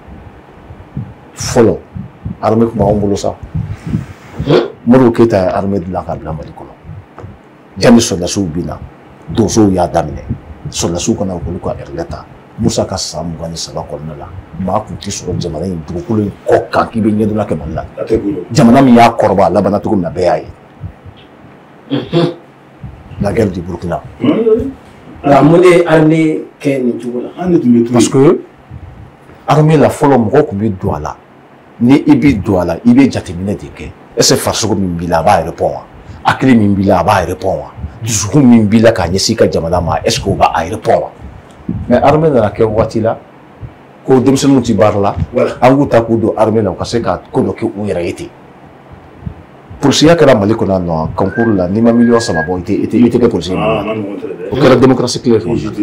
fɔlɔ armée tun b'anw bolo sa Modibo Keyita ye armée dilan ka bila Mali kɔnɔ jani soldasiw bina donsow y'a daminɛ soldasiw kana olu ka erleta Musa ka san 23 kɔnɔna la maa kun tɛ sɔrɔ jamana in dugukolo in kɔ kan k'i bɛ ɲɛdɔnna kɛ Mali la jamana min y'a kɔrɔba a labanna cogo min na bɛɛ y'a ye la guerre du Burkina nka mun de armée kɛ nin cogo la parce que armée la fɔlɔ mɔgɔ kun bɛ don a la ni i bɛ don a la i bɛ jateminɛ de kɛ est-ce que farisogo min b'i la a b'a répond wa hakili min b'i la a b'a répond wa dusukun min b'i la k'a ɲɛsin i ka jamana ma est-ce que o b'a répond wa mais armée nana kɛ waati la ko denmisɛnninw ti baara la an k'u ta k'u don armée la u ka se ka ko dɔ kɛ u yɛrɛ ye ten polisiya kɛra Mali kɔnɔ yan nɔ concours la n'i ma miliyɔn 3 bɔ i tɛ kɛ policier o kɛra démocratie clé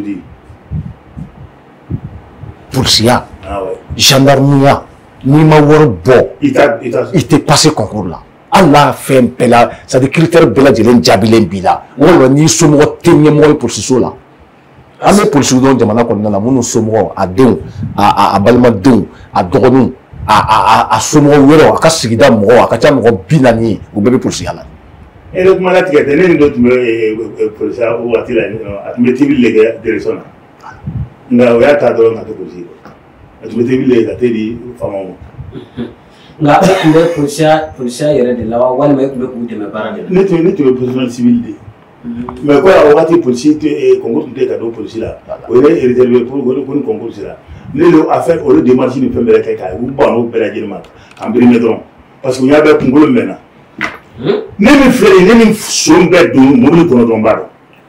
polisiya gendarmeya n'i ma wari bɔ i tɛ passer concours la hali n'a fɛn bɛɛ la c'est à dire critère bɛɛ lajɛlen jaabilen b'i la walima n'i somɔgɔ tɛ ɲɛmɔgɔ ye polisiso la an bɛ polisiw dɔn jamana kɔnɔna la minnu somɔgɔ a denw a balimadenw a dɔgɔninw a somɔgɔ wɛrɛw a ka sigida mɔgɔw a ka ca mɔgɔ 40 ye u bɛɛ bɛ polisiya la. e bɛ kuma latigɛ tɛ ne ni dɔ tun bɛ polisiya o waati la a tun bɛ tibili de kɛ direction na nka o y'a ta dɔrɔn ka kɛ polisi ye a tun bɛ tibili de ka tɛ di faamaw ma. nka e tun bɛ polisiya yɛrɛ de la wa walima e tun bɛ k'u dɛmɛ baara de la. ne tun bɛ position civil de. mais quoi o waati polisi concours tun tɛ ka don polisi la o ye réservé pour ko ni concours sera ne le a fait olu démarche ni fɛn bɛɛ kɛ k'a u ban o bɛɛ lajɛlen ma k'an birime dɔrɔn parce que u y'a bɛɛ kunkolo mɛn na ne min filɛ ne ni son bɛɛ don mobili kɔnɔ dɔrɔn n b'a dɔn.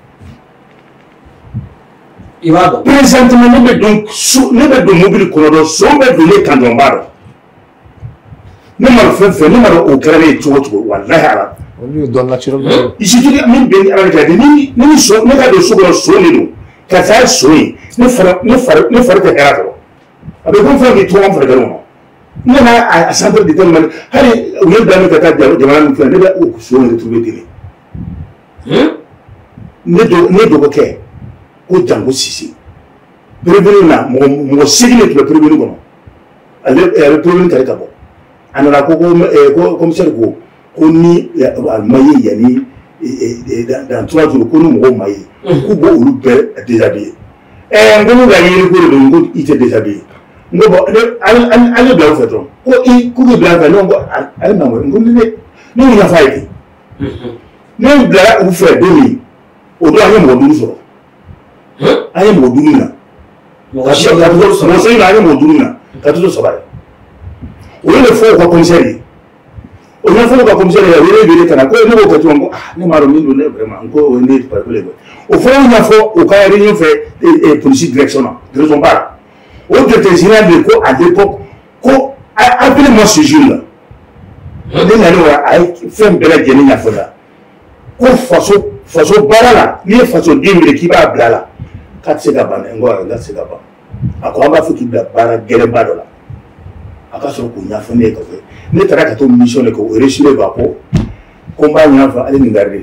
i b'a dɔn. présentement ne bɛ don mobili kɔnɔ dɔrɔn son bɛɛ don ne kan dɔrɔn n b'a dɔn ne ma fɛn fɛn ne ma dɔn o kɛra ne ye cogo cogo walahi ala. olu ye dɔn naturel. ici min bɛ ni ala de kɛ ni ne ka don so kɔnɔ son de don karisa ye son ye ne fari tɛ hɛrɛ sɔrɔ a bɛ komi fɛn k'i tɔgɔ fari kɛnɛ kɔnɔ ne nana a centre de tellement hali u ye bila min ka taa jamana min filɛ ne bɛ o son de trouver télé ne dɔgɔkɛ ko Jango Sise prévenu na mɔgɔ 8 de tun bɛ prévenu kɔnɔ ale prévenu kari ka bɔ a nana ko commissaire ko ni ma ye yanni dans 3 jours ko ni mɔgɔw ma ye k'u bɔ olu bɛɛ déshabillé n ko n'u ka yiri ko de don n ko i tɛ déshabillé n ko bɔn ale bila u fɛ dɔrɔn ko k'u bɛ bila an fɛ ne ko ale ma wɛrɛ n ko ne y'u yafa ye ten ne bila u fɛ don min o don an ye mɔgɔ 5 sɔrɔ an ye mɔgɔ 5 na mɔgɔ 5 na an ye mɔgɔ 5 na ka to 3 ye o ye de fɔ u ka commissaire ye o ɲɛfɔ u ka commissaire ye wele wele ka na ko ne b'o kɛ cogo min ko ne m'a dɔn min don ne vraiment n ko o ye ne parcours ye o fana ɲɛfɔ u ka réunion fɛ police direction na direction ba la o directeur général de ko à l'époque ko appelez-moi ce jour là ne nana wa a ye fɛn bɛɛ lajɛlen ɲɛfɔ la ko faso baara la n'i ye faso den wele k'i b'a bila la k'a tɛ se ka ban dɛ n ko awɔ n tɛ se ka ban a ko an b'a fɔ k'i bila baara gɛlɛnba dɔ la a ka sɔrɔ k'o ɲɛfɔ ne ye ka fɛ ne taara ka to mission de kɛ o réussir b'a ko n b'a ɲɛfɔ ale ni garde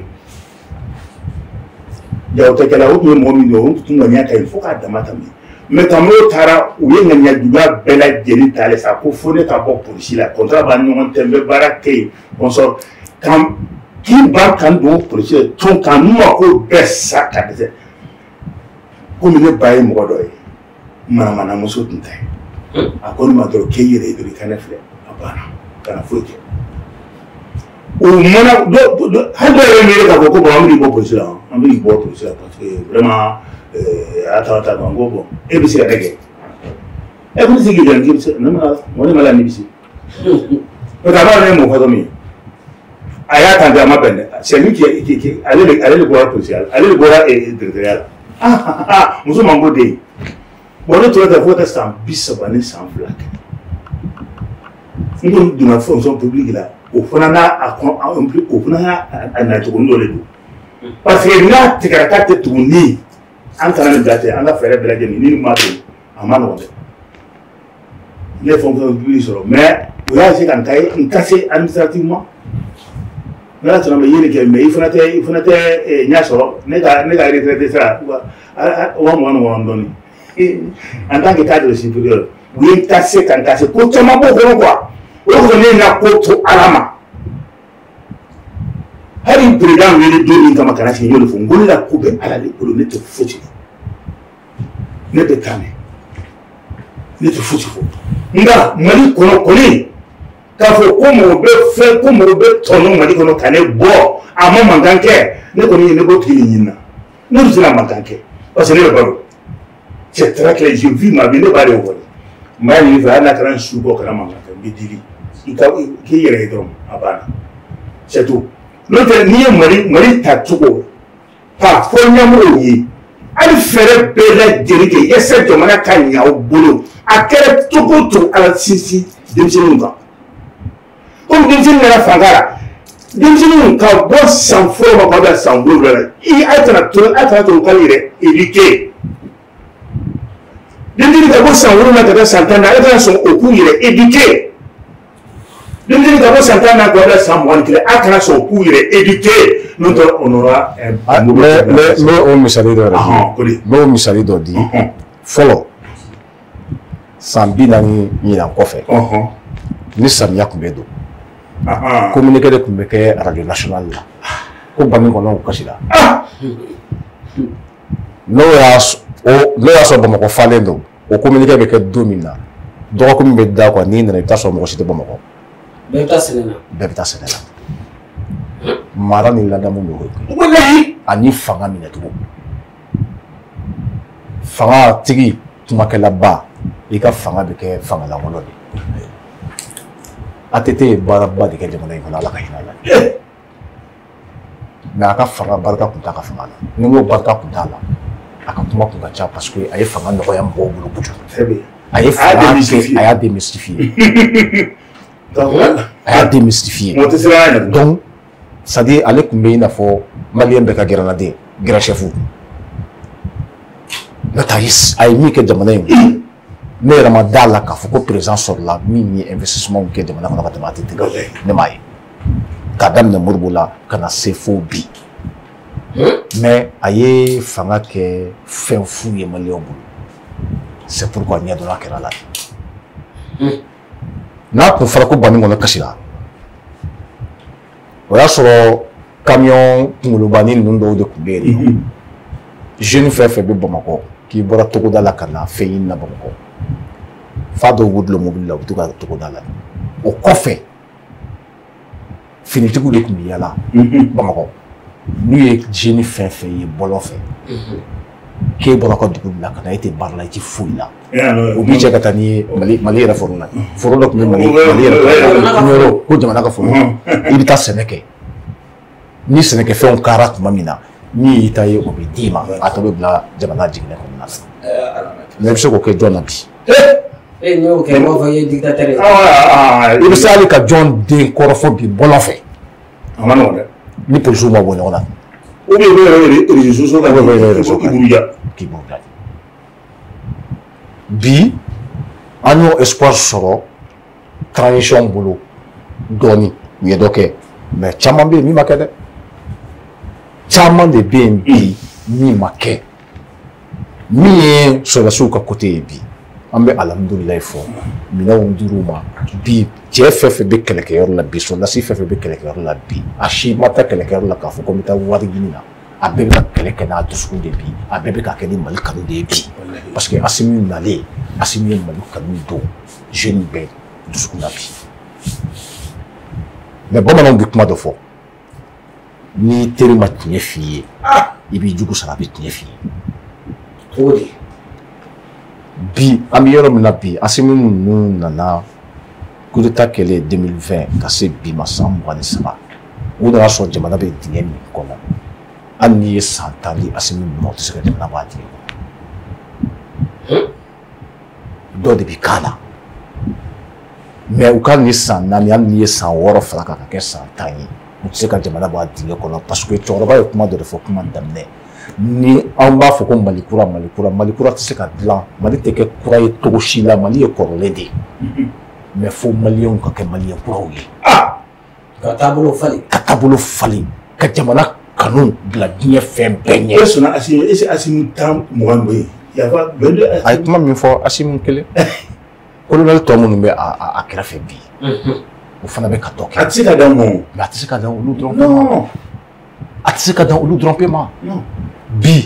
jagokɛla o tun ye mɔgɔ min don o tun ŋaniya ka ɲi fo k'a dama tɛmɛ mais quand n'o taara u ye ŋaniya juguya bɛɛ lajɛlen ta ale sa ko fo ne ka bɔ polisi la contrat b'a ni ɲɔgɔn cɛ n bɛ baara kɛ yen kɔsɔn k'i ban kan don polisi la tun kan n'u ma ko bɛɛ sa ka dɛsɛ komi ne ba ye mɔgɔ dɔ ye manamanamuso tun tɛ a ko ne ma dɔrɔn k'e yɛrɛ ye dɔrɔn i ka ne filɛ a banna kana foyi kɛ o mana hali dɔw yɛrɛ miiri k'a fɔ ko bon an bɛ k'i bɔ polisi la an bɛ k'i bɔ polisi la parce que vraiment a ta dɔn n ko bon e bɛ se ka ne kɛ e ko ne se k'i jɔ k'i bɛ se ne ma la ni bɛ se parce que a b'a dɔn ne ye mɔgɔ fɔtɔ min ye a y'a kan a ma bɛn dɛ c'est lui qui ale de bɔra polisi la ale de bɔra dɔgɔtɔrɔya la muso man ko den bon ne tora ten fo ka taa san 30 ni san 2 kɛ n ko donna fonction publique la o fana y'a nacogo dɔ de don parce que n'a tigɛra k'a tɛ tugu ni an kana nin bila ten an ka fɛɛrɛ bɛɛ lajɛlen ni nin ma to a ma nɔgɔn dɛ ne ye fonction publique sɔrɔ mais o y'a se ka n kase administrativement ne y'a sɔrɔ n bɛ yeli kɛ mais i fana tɛ ɲɛ sɔrɔ ne ka retraité sara wa 29 dɔɔnin en tant que cadre supérieur u ye n kase ka n kase ko caman b'o kɔnɔ quoi o kɔni ne na ko to ala ma hali président wele do min kama kana fi yolo fo ngolla ko be ala le bolo ne te foti ne be tane ne te foti fo nga mali kono koni ka fo ko mo be fe ko mo be tono mali kono kane bo ama manganke ne koni ne bo tini nyina ne rusila manganke parce que ne baro c'est très clair je vis ma vie ne ba le woni mali va na kana shugo kana manganke be dili ika ki yere drum abana c'est tout l'autre ni mari tatugo pa fo nyamro yi ali fere bela dirike ese jamana kanya obolo akere tokoto ala sisi demjinunga o demjinunga fangara demjinunga bo san fo ma ba san bolo I atana to kalire éduquer demjinunga bo san wuro na kada santana atana so okuyire éduquer demjini ka bo santana ko da samwan kile akana so kuyire éduquer nous on aura mais on misali do re no misali do di follow sambina ni na kofe ni samia kumedo communiquer de kumeke radio national la ko bani ko no kasila no ya so bamako falendo o communiquer avec domina do ko mbe da ko ni na ta so mo site bamako beta senena mara ni ladamu ndo wallahi ani fanga minatu fanga tigi tumakela ba ika fanga beke fanga la ngolo atete baraba de kele ngona ngona la kahina la na aka fanga barka kunta ka fanga ni mo barka kunta la aka tuma kunta cha parce que ay fanga ndo ya mbo bulu butu très bien ay fanga ay démystifier a démystifié. Donc, c'est-à-dire, allez combien il faut malien beka grenade, grand chef. Nataïs, a mis que demander. Mais Ramadan la ka faut présent sur la mini investissement que demander on a mathématique. Ne mai. Kadam ne murbula kana se phobie. Mais aye fanga que fin fou ye malien bulu. C'est pourquoi il y a de la kerala. N'a kun fara ko bani ngona kasila o y'a sɔrɔ camion kunkolobani ninnu dɔw de kun bɛ yen nɔ jeune fɛn fɛn bɛ Bamakɔ k'i bɔra togoda la ka na fɛn ɲini na Bamakɔ fa dɔw b'u dulon mobili la u bɛ to ka togoda la o kɔfɛ finitigiw de kun bɛ yala Bamakɔ n'u ye jeune fɛn fɛn ye bɔlɔn fɛ k'e bɔra ka dugu la ka na e tɛ baara la i tɛ foyi la o b'i cɛ ka taa n'i ye Mali yɛrɛ foro la foro dɔ tun bɛ Mali yɛrɛ ko jamana ka foro i bɛ taa sɛnɛ kɛ ni sɛnɛkɛfɛnw kara tuma min na min y'i ta ye o bɛ d'i ma a tɔ bɛ bila jamana jiginɛ kɔnɔna na mais i bɛ se k'o kɛ jɔn na bi. n'i y'o kɛ i b'a fɔ i ye dictateur ye. i bɛ se hali ka jɔn den kɔrɔfɔ bi bɔlɔn fɛ. a ma nɔgɔn dɛ. ni polisiw ma bɔ ɲɔgɔn na. ou bien i bɛ réseaux sociaux kan k'i buruja. bi an y'o espoir sɔrɔ transition bolo dɔɔni u ye dɔ kɛ mais caman bɛ yen min ma kɛ dɛ caman de bɛ yen bi min ma kɛ min ye sɔrɔdasiw ka côté ye bi an bɛ alhamdulilayi fɔ minɛnw dir'u ma bi cɛ fɛn fɛn bɛ kɛlɛkɛyɔrɔ la bi sɔrɔdasi fɛn fɛn bɛ kɛlɛkɛyɔrɔ la bi a si ma taa kɛlɛkɛyɔrɔ la k'a fɔ ko n bɛ taa wari ɲini na a bɛɛ bɛ ka kɛlɛ kɛ n'a dusukun de bi a bɛɛ bɛ ka kɛ ni Mali kanu de ye bi parce que Assimi nalen Assimi ye Mali kanu don jeune bɛɛ dusukun na bi mais bamananw bɛ kuma dɔ fɔ ni teri ma tiɲɛ f'i ye i b'i jugu sara a bɛ tiɲɛ f'i ye cogo di bi an bɛ yɔrɔ min na bi Assimi ninnu nana coup d'état kɛlen 2020 ka se bi ma san 23 u nana sɔrɔ jamana bɛ dingɛ min kɔnɔ hali n'i ye san 10 di Assimi ninnu ma o tɛ se ka jamana bɔ a dingɛ kɔnɔ dɔ de bɛ k'a la mais u ka nin san 4 hali n'i ye san 6 fara kan ka kɛ san 10 ye u tɛ se ka jamana bɔ a dingɛ kɔnɔ parce que cɛkɔrɔba ye kuma dɔ de fɔ kuma daminɛ ni an b'a fɔ ko Mali kura tɛ se ka dilan Mali tɛ kɛ kura ye cogo si la Mali ye kɔrɔlen de ye mais fo maliyɛnw ka kɛ maliyɛn kuraw ye ka taabolo falen ka jamana kanu bila diɲɛ fɛn bɛɛ ɲɛ. e sɔnna Assimi est-ce que Assimi tan mugan bɛ yen yafa bɛn de. a ye kuma min fɔ Assimi kelen colonel tɔ minnu bɛ a kɛrɛfɛ bi o fana bɛ ka dɔ kɛ. a tɛ se ka d'anw ma o. mais a tɛ se ka d'anw olu dɔrɔn. non a tɛ se ka dan olu dɔrɔn pe ma bi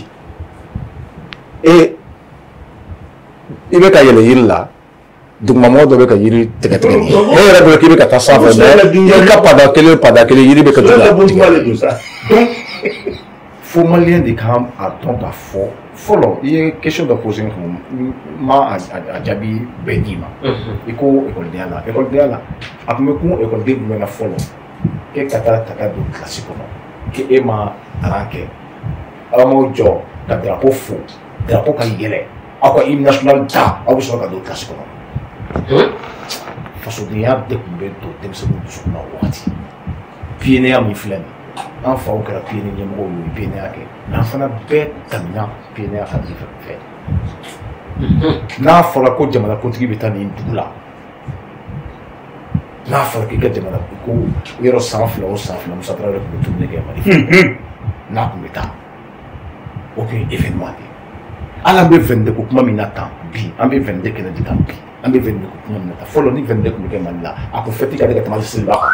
i bɛ ka yɛlɛ yiri la dugumamɔgɔ dɔ bɛ ka yiri tigɛ tigɛ e yɛrɛ bolo k'i bɛ ka taa sanfɛ mais i ka pada kelen yiri bɛ ka tigɛ fo maliyɛn de kan a dɔn k'a fɔ fɔlɔ i ye question dɔ posé n kun ma a jaabi bɛɛ d'i ma i ko ekɔlidenya la a tun bɛ kun ekɔliden jumɛn na fɔlɔ k'e ka taa ta ka don kilasi kɔnɔ k'e ma kalan kɛ aw m'aw jɔ ka drapeau fo drapeau ka yɛlɛ aw ka hymne national da aw bɛ sɔrɔ ka don kilasi kɔnɔ fasodenya de tun bɛ don denmisɛnninw dusukun na o wagati pionnier min filɛ nin an faw kɛra pionnier ɲɛmɔgɔw ye pionnier kɛ n'an fana bɛɛ tɛmɛna pionnier ka di fɛ n'a fɔra ko jamanakuntigi bɛ taa nin dugu la n'a fɔra k'i ka jamana ko yɔrɔ san 2 o san 2 Musa Tarawele tun bɛ dumuni kɛ Mali fɛ n'a tun bɛ taa o tun ye événement de ye hali an bɛ 22 ko kuma min na tan bi an bɛ 22 kɛnɛ de kan bi an bɛ 22 ko kuma min na tan fɔlɔ ni 22 tun bɛ kɛ Mali la a tun fɛti ka di ka tɛmɛ seliba kan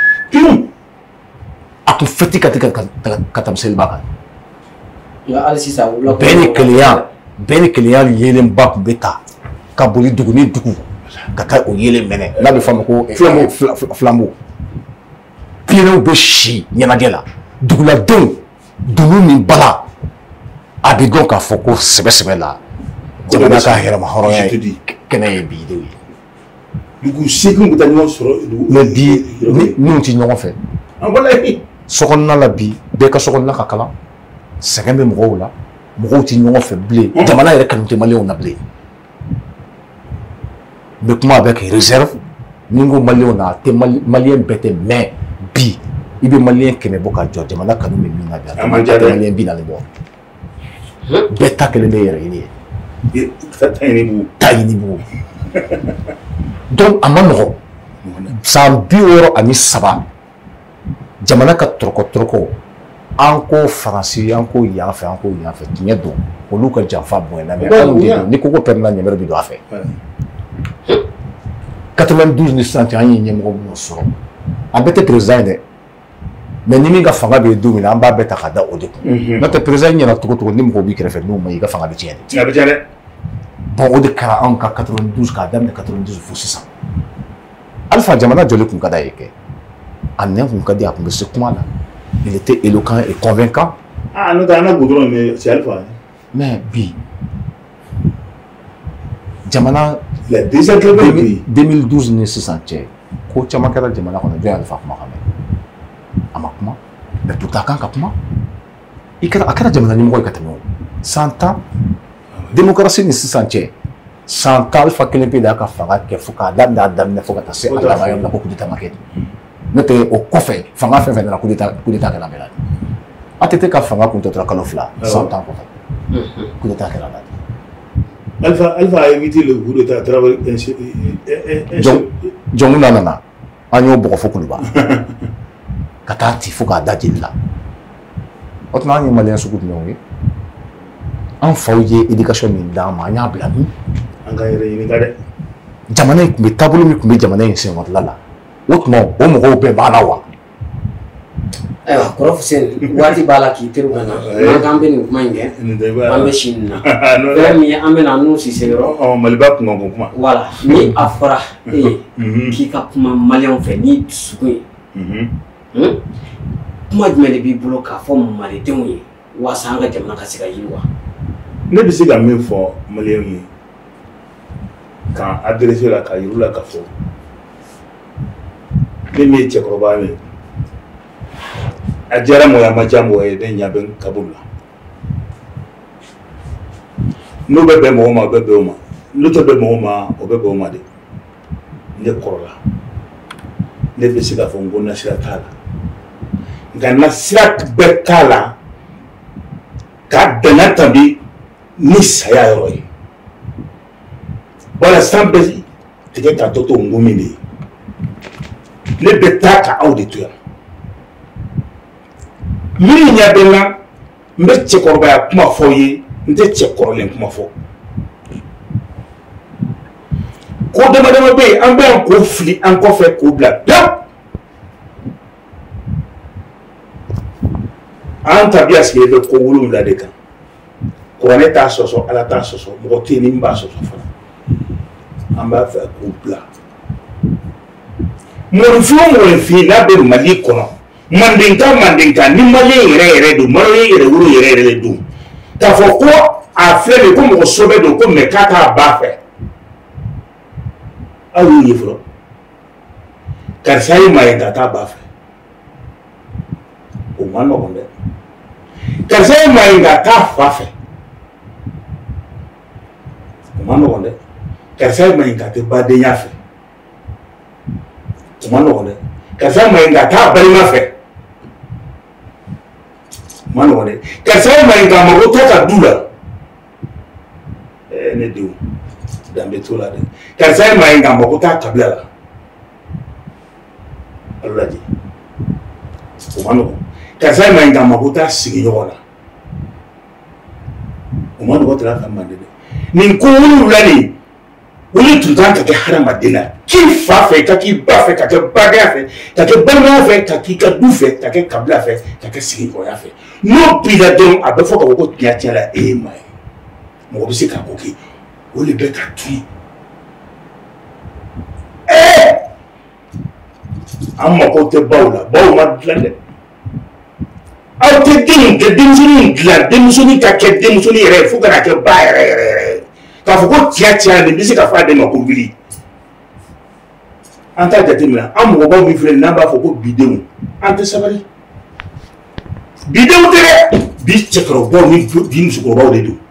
a tun fɛti ka di ka tɛmɛ seliba kan hali sisan bɛɛ ni kelenya yelenba tun bɛ ta ka boli dugu ni dugu ka taa o yelen minɛ n'a bɛ fɔ a ma ko flambeau pionniers bɛ si ɲɛnajɛ la duguladenw dunun ni bala a bɛ dɔn k'a fɔ ko sɛbɛ la jamana ka hɛrɛma hɔrɔnya ye kɛnɛ ye bi denw ye dugu seegin bɛ taa ɲɔgɔn sɔrɔ mais bi n'u tɛ ɲɔgɔn fɛ sokɔnɔna la bi bɛɛ ka sokɔnɔna ka kalan sɛgɛn bɛ mɔgɔw la mɔgɔw tɛ ɲɔgɔn fɛ bilen jamana yɛrɛ kanu tɛ maliyɛnw na bilen n bɛ kuma avec réserve ni n ko maliyɛnw na a tɛ maliyɛn bɛɛ tɛ mais bi i bɛ maliyɛn 100 bɔ ka jɔ jamana kanu bɛ min na bi a tɛ maliyɛn 40 bɔ bɛɛ ta kelen bɛ yɛrɛ ɲini ye ta ɲini bugu donc a ma nɔgɔn san 63 jamana ka tɔrɔkɔ an ko faransi an ko yan fɛ tiɲɛ don olu ka janfa bonyana mais anw de don ni ko pɛrɛnna ɲɛmɛrɛ bi don a fɛ 92 ni sisan cɛ an ye ɲɛmɔgɔ minnu sɔrɔ an bɛɛ tɛ président ye dɛ mais ni min ka fanga bɛ yen don min na an b'a bɛɛ ta ka da o de kun n'o tɛ président ɲɛna cogo ni mɔgɔw b'i kɛrɛfɛ n'u ma i ka fanga bɛ tiɲɛ de. a bɛ tiɲɛ dɛ. bon o de kɛra anw ka 92 k'a daminɛ 92 fo sisan Alpha jamana jɔli kun ka d'a ye kɛ a nɛn kun ka di a kun bɛ se kuma la il était éloquent et convaincant. ah n'o tɛ an ka goudron mais c'est Alpha. mais bi jamana. 2012 ni sisan cɛ ko caman kɛra jamana kɔnɔ jɔn Alpha kuma kan mɛn a ma kuma mais pourtant a kan ka kuma a kɛra jamana ɲɛmɔgɔ ye ka tɛmɛ o 100 ans démocratie ni sisan cɛ 100 ans Alpha kelen pe de y'a ka fanga kɛ fo k'a daminɛ fo ka taa se a laban yɔrɔ la ko coup d'état ma kɛ n'o tɛ o kɔfɛ fanga fɛn fɛn nana coup d'état kɛra bɛɛ la ATT ka fanga kun tɛ tora kalo 2 100 ans kɔfɛ coup d'état kɛra la. Alpha a évité le coup d'état à travers jɔnw nana an y'o bɔgɔ fo Kuluba ka taa ci fo k'a da jeli la o tuma an ye maliyɛn sugu jumɛnw ye an faw ye éducation min d'an ma an y'a bila min an ka yɛrɛ ɲininka dɛ jamana in tun bɛ taabolo min tun bɛ jamana in senkɔrɔla la o tuma o mɔgɔw bɛɛ b'a la wa. ayiwa kɔrɔ Fuseni waati b'a la k'i teri ka na n'an k'an bɛ nin kuma in kɛ an bɛ si nin na fɛn min ye an bɛna n'u si se yɔrɔ Maliba kunkan ko kuma voilà ni a fɔra e ye k'i ka kuma maliyɛnw fɛ ni dusukun ye kuma jumɛn de b'i bolo k'a fɔ malidenw ye walasa an ka jamana ka se ka yiriwa. ne bɛ se ka min fɔ maliyɛnw ye k'an adressé la ka yir'u la ka fɔ ne min ye cɛkɔrɔba ye a diyara mɔgɔ ye a ma diya mɔgɔ ye ne ɲɛ bɛ kaburu la n'o bɛ bɛn mɔgɔ ma o bɛ bɛn o ma n'o tɛ bɛn mɔgɔ ma o bɛ bɛn o ma de ne kɔrɔla ne bɛ se k'a fɔ n ko nasira t'a la nka nasira bɛ k'a la k'a danga tabi ni saya yɔrɔ ye wala san bɛ tigɛ k'a tɔ to n ko min de ye ne bɛ taa ka aw de to yan minnu ɲɛ bɛ n na n bɛ cɛkɔrɔbaya kuma fɔ ye n tɛ cɛ kɔrɔlen kuma fɔ ko dama dama bɛ yen an bɛ yan k'o fili an kɔfɛ k'o bila pewu an tabiya sigi bɛ ko wolonwula de kan kuranɛ t'a sɔsɔ ala t'a sɔsɔ mɔgɔ tɛ yen min b'a sɔsɔ fana an b'a fɛ k'u bila mɔgɔnifin o mɔgɔnifin n'a bɛ Mali kɔnɔ mandenka ni maliyɛn yɛrɛ don maliyɛn yɛrɛ wolo yɛrɛ de don k'a fɔ ko a filɛ de ko mɔgɔ sɔbɛ don ko mɛ k'a t'a ba fɛ aw y'o ye fɔlɔ karisa ye maa ye k'a t'a ba fɛ o ma nɔgɔn dɛ karisa ye maa ye k'a t'a fa fɛ o ma nɔgɔn dɛ karisa ye maa ye k'a tɛ badenya fɛ o ma nɔgɔn dɛ karisa ye maa ye k'a t'a balima fɛ o ma nɔgɔn dɛ karisa ye maa ye k'a mago tɛ ka du la ne denw danbe t'o la dɛ karisa ye maa ye k'a mago t'a kabila la alo lajɛ o ma nɔgɔn karisa ye maa ye k'a mago t'a sigiɲɔgɔn na o ma nɔgɔn tɛ a ka manden dɛ nin ko wolonwula nin olu tun kan ka kɛ hadamaden na k'i fa fɛ ka k'i ba fɛ ka kɛ badenya fɛ ka kɛ balimaya fɛ ka k'i ka du fɛ ka kɛ kabila fɛ ka kɛ sigiɲɔgɔnya fɛ n'o b'i la dɔrɔn a bɛ fɔ ka fɔ ko tiɲɛ la e ye maa ye mɔgɔ bɛ se k'a ko kɛ o de bɛ ka tunu an mago tɛ baw la baw ma dilan dɛ aw tɛ denw kɛ denmisɛnninw dilan denmisɛnnin ka kɛ denmisɛnnin yɛrɛ fo ka na kɛ ba yɛrɛ k'a fɔ ko tiɲɛ nin bɛ se ka fɔ a den ma ko wuli an t'a jateminɛ an mɔgɔbaw min filɛ n'an b'a fɔ ko bidenw an tɛ sabali bidenw tɛ dɛ bi cɛkɔrɔbaw ni bi musokɔrɔbaw de don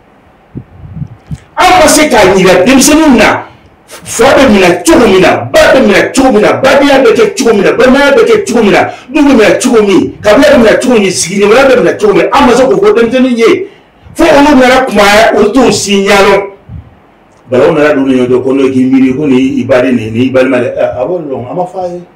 an ma se k'a yira denmisɛnninw na fa bɛ minɛ cogo min na ba bɛ minɛ cogo min na badenya bɛ kɛ cogo min na balimaya bɛ kɛ cogo min na du bɛ minɛ cogo min kabila bɛ minɛ cogo min sigiɲɔgɔnya bɛ minɛ cogo min an ma se k'o fɔ denmisɛnninw ye fo olu nana kumaya olu t'o si ɲɛdɔn balawu nana don nin dɔ ko n'o k'i miiri ko ni i baden nin ni i balima dɛ a b'o dɔn an ma fɔ a ye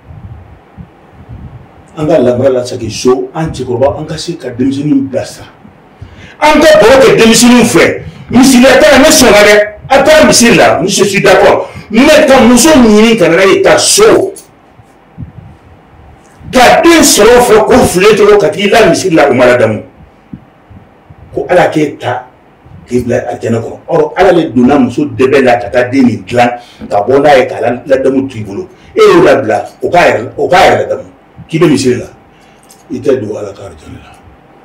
an ka lamara lasaki so an cɛkɔrɔba an ka se ka denmisɛnninw bilasira an ka baro kɛ denmisɛnninw fɛ misiriya t'a la ne sɔnna dɛ a taa misiri la ni je suis d'accord mais ka muso ɲini ka nana ye ka so ka den sɔrɔ fɛ ko file tɔgɔ ka t'i la misiri la o ma ladamu ko ala k'e ta k'i bila a jɛnɛ kɔnɔ ɔrɔ ala le donna muso dɛbɛ la ka taa den nin dilan ka bɔ n'a ye k'a ladamu to i bolo e y'o labila o k'a yɛrɛ ladamu k'i bɛ misiri la i tɛ don ala ka arijɛnɛ la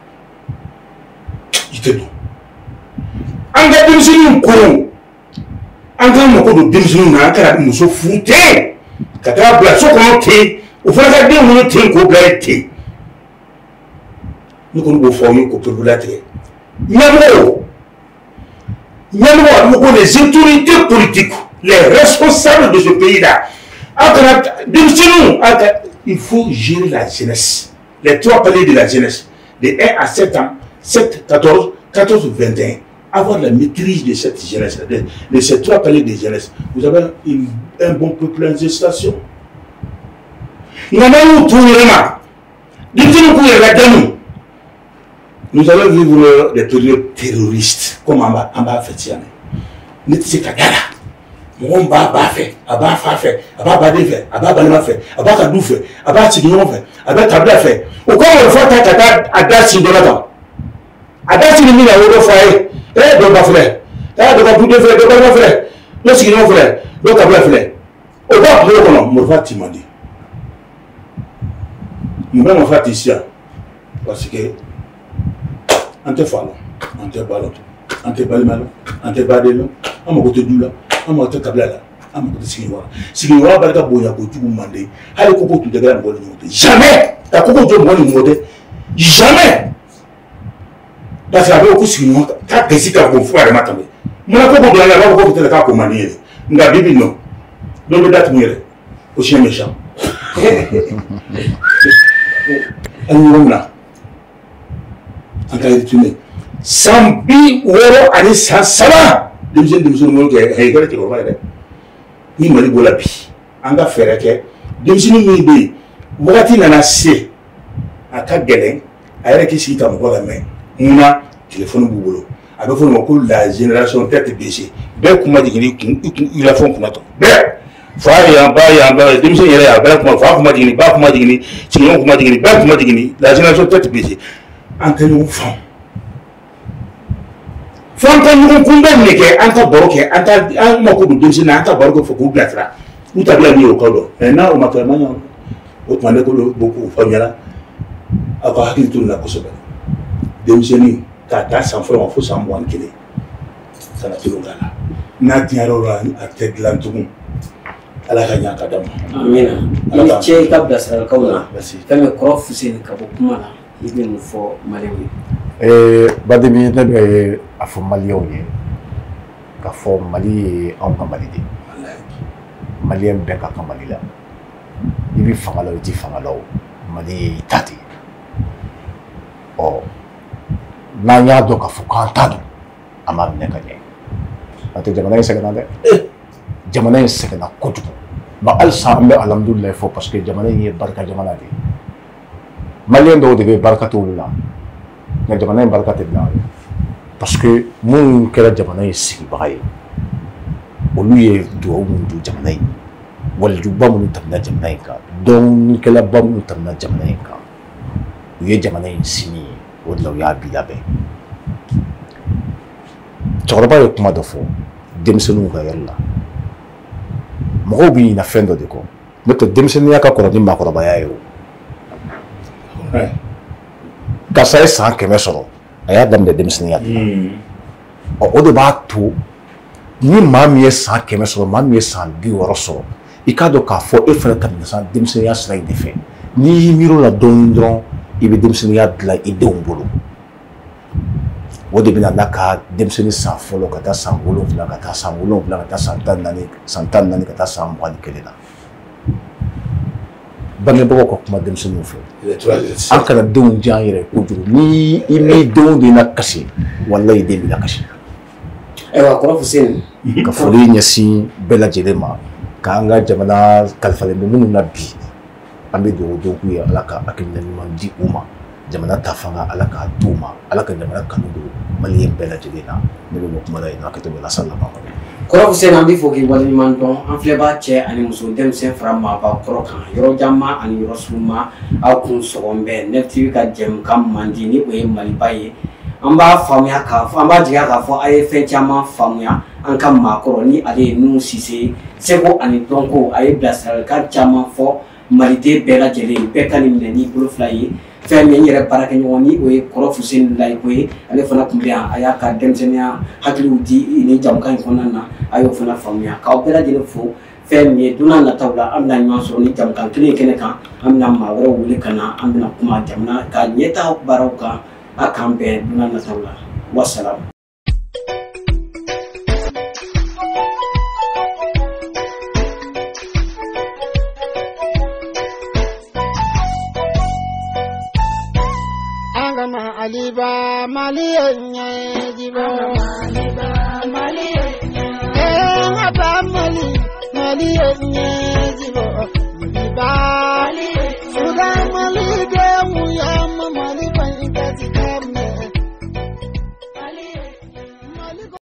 i tɛ don an ka denmisɛnninw kɔrɔ an ka mako don denmisɛnninw na an kana muso furu ten ka taa bila so kɔnɔ ten o fana ka den wolo ten k'o bila yen ten ne kɔni b'o fɔ aw ye k'o pereperela tigɛ ɲɛmɔgɔ a bɛ ko les autorités politiques les responsables de ce pays là aw kana denmisɛnninw il faut gérer la jeunesse les trois paliers de la jeunesse de 1 à 7 ans 7 14 14 21 avoir la maîtrise de cette jeunesse, de ces trois paliers de jeunesse. Vous avez un bon peuple en gestation. Nous allons vivre des périodes terroristes, comme en bas fait. Nous sommes on b'a fait, a b'a fait, a b'a badé fait, a b'a balma fait, a b'a kadou fait, a b'a tignon fait, a b'a tabla fait. Au cas où on fait à date de la a date de la au foyer. Eh, donc pas frère. Eh, donc pas de frère, donc pas frère. Donc c'est non frère. Donc pas frère. Au bas de l'eau, mon frère Timandi. Mon frère Tissia. Parce que ante falo, ante ballon, ante balmalo, ante badelo, on m'a côté du là, on m'a côté kabla là, on m'a côté sigiwa. Sigiwa baraka boya ko tu mandé. Hali ko tu de grand bon monté. Jamais. Ta ko to bon monté. Jamais. Parce que avec aussi nous ta kesi ka ko fu arema tambe mona ko bo la ba ko tele ka ko mani ele nga bibi no do be dat mire o chien méchant anuna anga rituné sambi woro ani sasaba demisen mo ke he ko te ko ba de ni mali bola bi anga fere ke demisen mi be wakati nana se aka gelen ayere ki sita mo la me una téléphone b'u bolo a bɛ fɔ o ma ko la génération tête baissée bɛɛ kuma jiginni kun i la fɛn kunna tɔ bɛɛ fa ya ba dimse yere ya ba kuma fa kuma digini ba kuma digini cikin kuma digini ba kuma digini la génération tête baissée an kan yu fa fon kan yu kun ben ne ke an ta baro ke an ma ko dimse na an ta baro ko fo ko blatra ou ta bla ni o ko do na o ma ka ma nyo o ma ne ko beaucoup fa nyala aka hakili tun na ko so dimse ni ta san fo fo san mo an kele sana tilo gala na tiaro ra a tête lantugun ala ka nya ka dama amina ni ce ka da sarar kauna kame Korof Hussein ka bo kuma na ibe mu fo malewi bademi ne be afo maliyo ye ka fo mali on ka mali de malien be ka mali la ibi fangalo ti fangalo mali tati o na nya do ka fo ka tadu ama ne ka nye ate jamana yi segana de jamana yi segana kojugu ba alsa ambe alhamdulillah fo parce que jamana yi barka jamana de malien do de be barka to la na jamana yi barka te la parce que mun kera jamana yi sigi baye olu ye do du jamana yi wal juba mun tamna jamana yi ka don kala ba mun tamna jamana yi ka ye jamana yi sini wala ya bilabe cɛkɔrɔba ye kuma dɔ fɔ denmisɛnninw ka yɔrɔ la mɔgɔw bɛ ɲinɛ fɛn dɔ de kɔ n'o tɛ denmisɛnninya ka kɔrɔ ni maakɔrɔbaya ye o karisa ye san 100 sɔrɔ a y'a daminɛ denmisɛnninya de la o de b'a to ni maa min ye san 100 sɔrɔ maa min ye san 60 sɔrɔ i k'a dɔn k'a fɔ e fana tɛmɛna denmisɛnninya sira in de fɛ n'i y'i miiri o la dɔɔni dɔrɔn i bɛ denmisɛnninya dilan i denw bolo o de bɛna n'a ka denmisɛnnin san fɔlɔ ka taa san 7 ka taa san 7 ka taa san 14 san 14 ka taa san 21 na bangebagaw ka kuma denmisɛnninw fɛ an kana denw diya an yɛrɛ kojugu ni i m'i denw de na kasi walahi den b'i la kasi ayiwa Korof Hussein ka foli ɲɛsin bɛɛ lajɛlen ma k'an ka jamana kalifalen bɛ minnu na bi an bɛ dugawu don k'u ye ala ka hakilina ɲuman di u ma jamana ta fanga ala k'a d'u ma ala ka jamana kanu don maliyɛn bɛɛ lajɛlen na ne bɛ kuma la yen nɔ a kɛtɔ bɛ lasa laban kɔnɔ Korof Hussein an b'i fɔ k'i waleɲuman dɔn an filɛ b'a cɛ ani muso denmisɛn fara maabakɔrɔ kan yɔrɔ janma ani yɔrɔ surunma aw kun sɔgɔn bɛɛ Net TV ka jɛmukan man di ni o ye Maliba ye an b'a faamuya k'a fɔ an b'a jigiya k'a fɔ a ye fɛn caman faamuya an ka maakɔrɔ ni ale ye Nuhu Sise seko ani dɔnko a ye bilasiralikan caman fɔ maliden bɛɛ lajɛlen bɛɛ ka nin minɛ n'i bolo fila ye fɛn min yɛrɛ baarakɛɲɔgɔn ni o ye Korof Hussein Layiko ye ale fana tun bɛ yan a y'a ka denmisɛnninya hakiliw di ni jamukan in kɔnɔna na a y'o fana faamuya k'aw bɛɛ lajɛlen fo fɛn min ye don n'a nataw la an bɛna ɲɔgɔn sɔrɔ ni jamukan kelen kɛnɛ kan an bɛna maa wɛrɛw wele ka na an bɛna kuma jamana ka ɲɛtaga baaraw kan a k'an bɛn don n'a nataw la wasalam. Aliba Maliya Jibo Aliba Maliya Maliya Jibo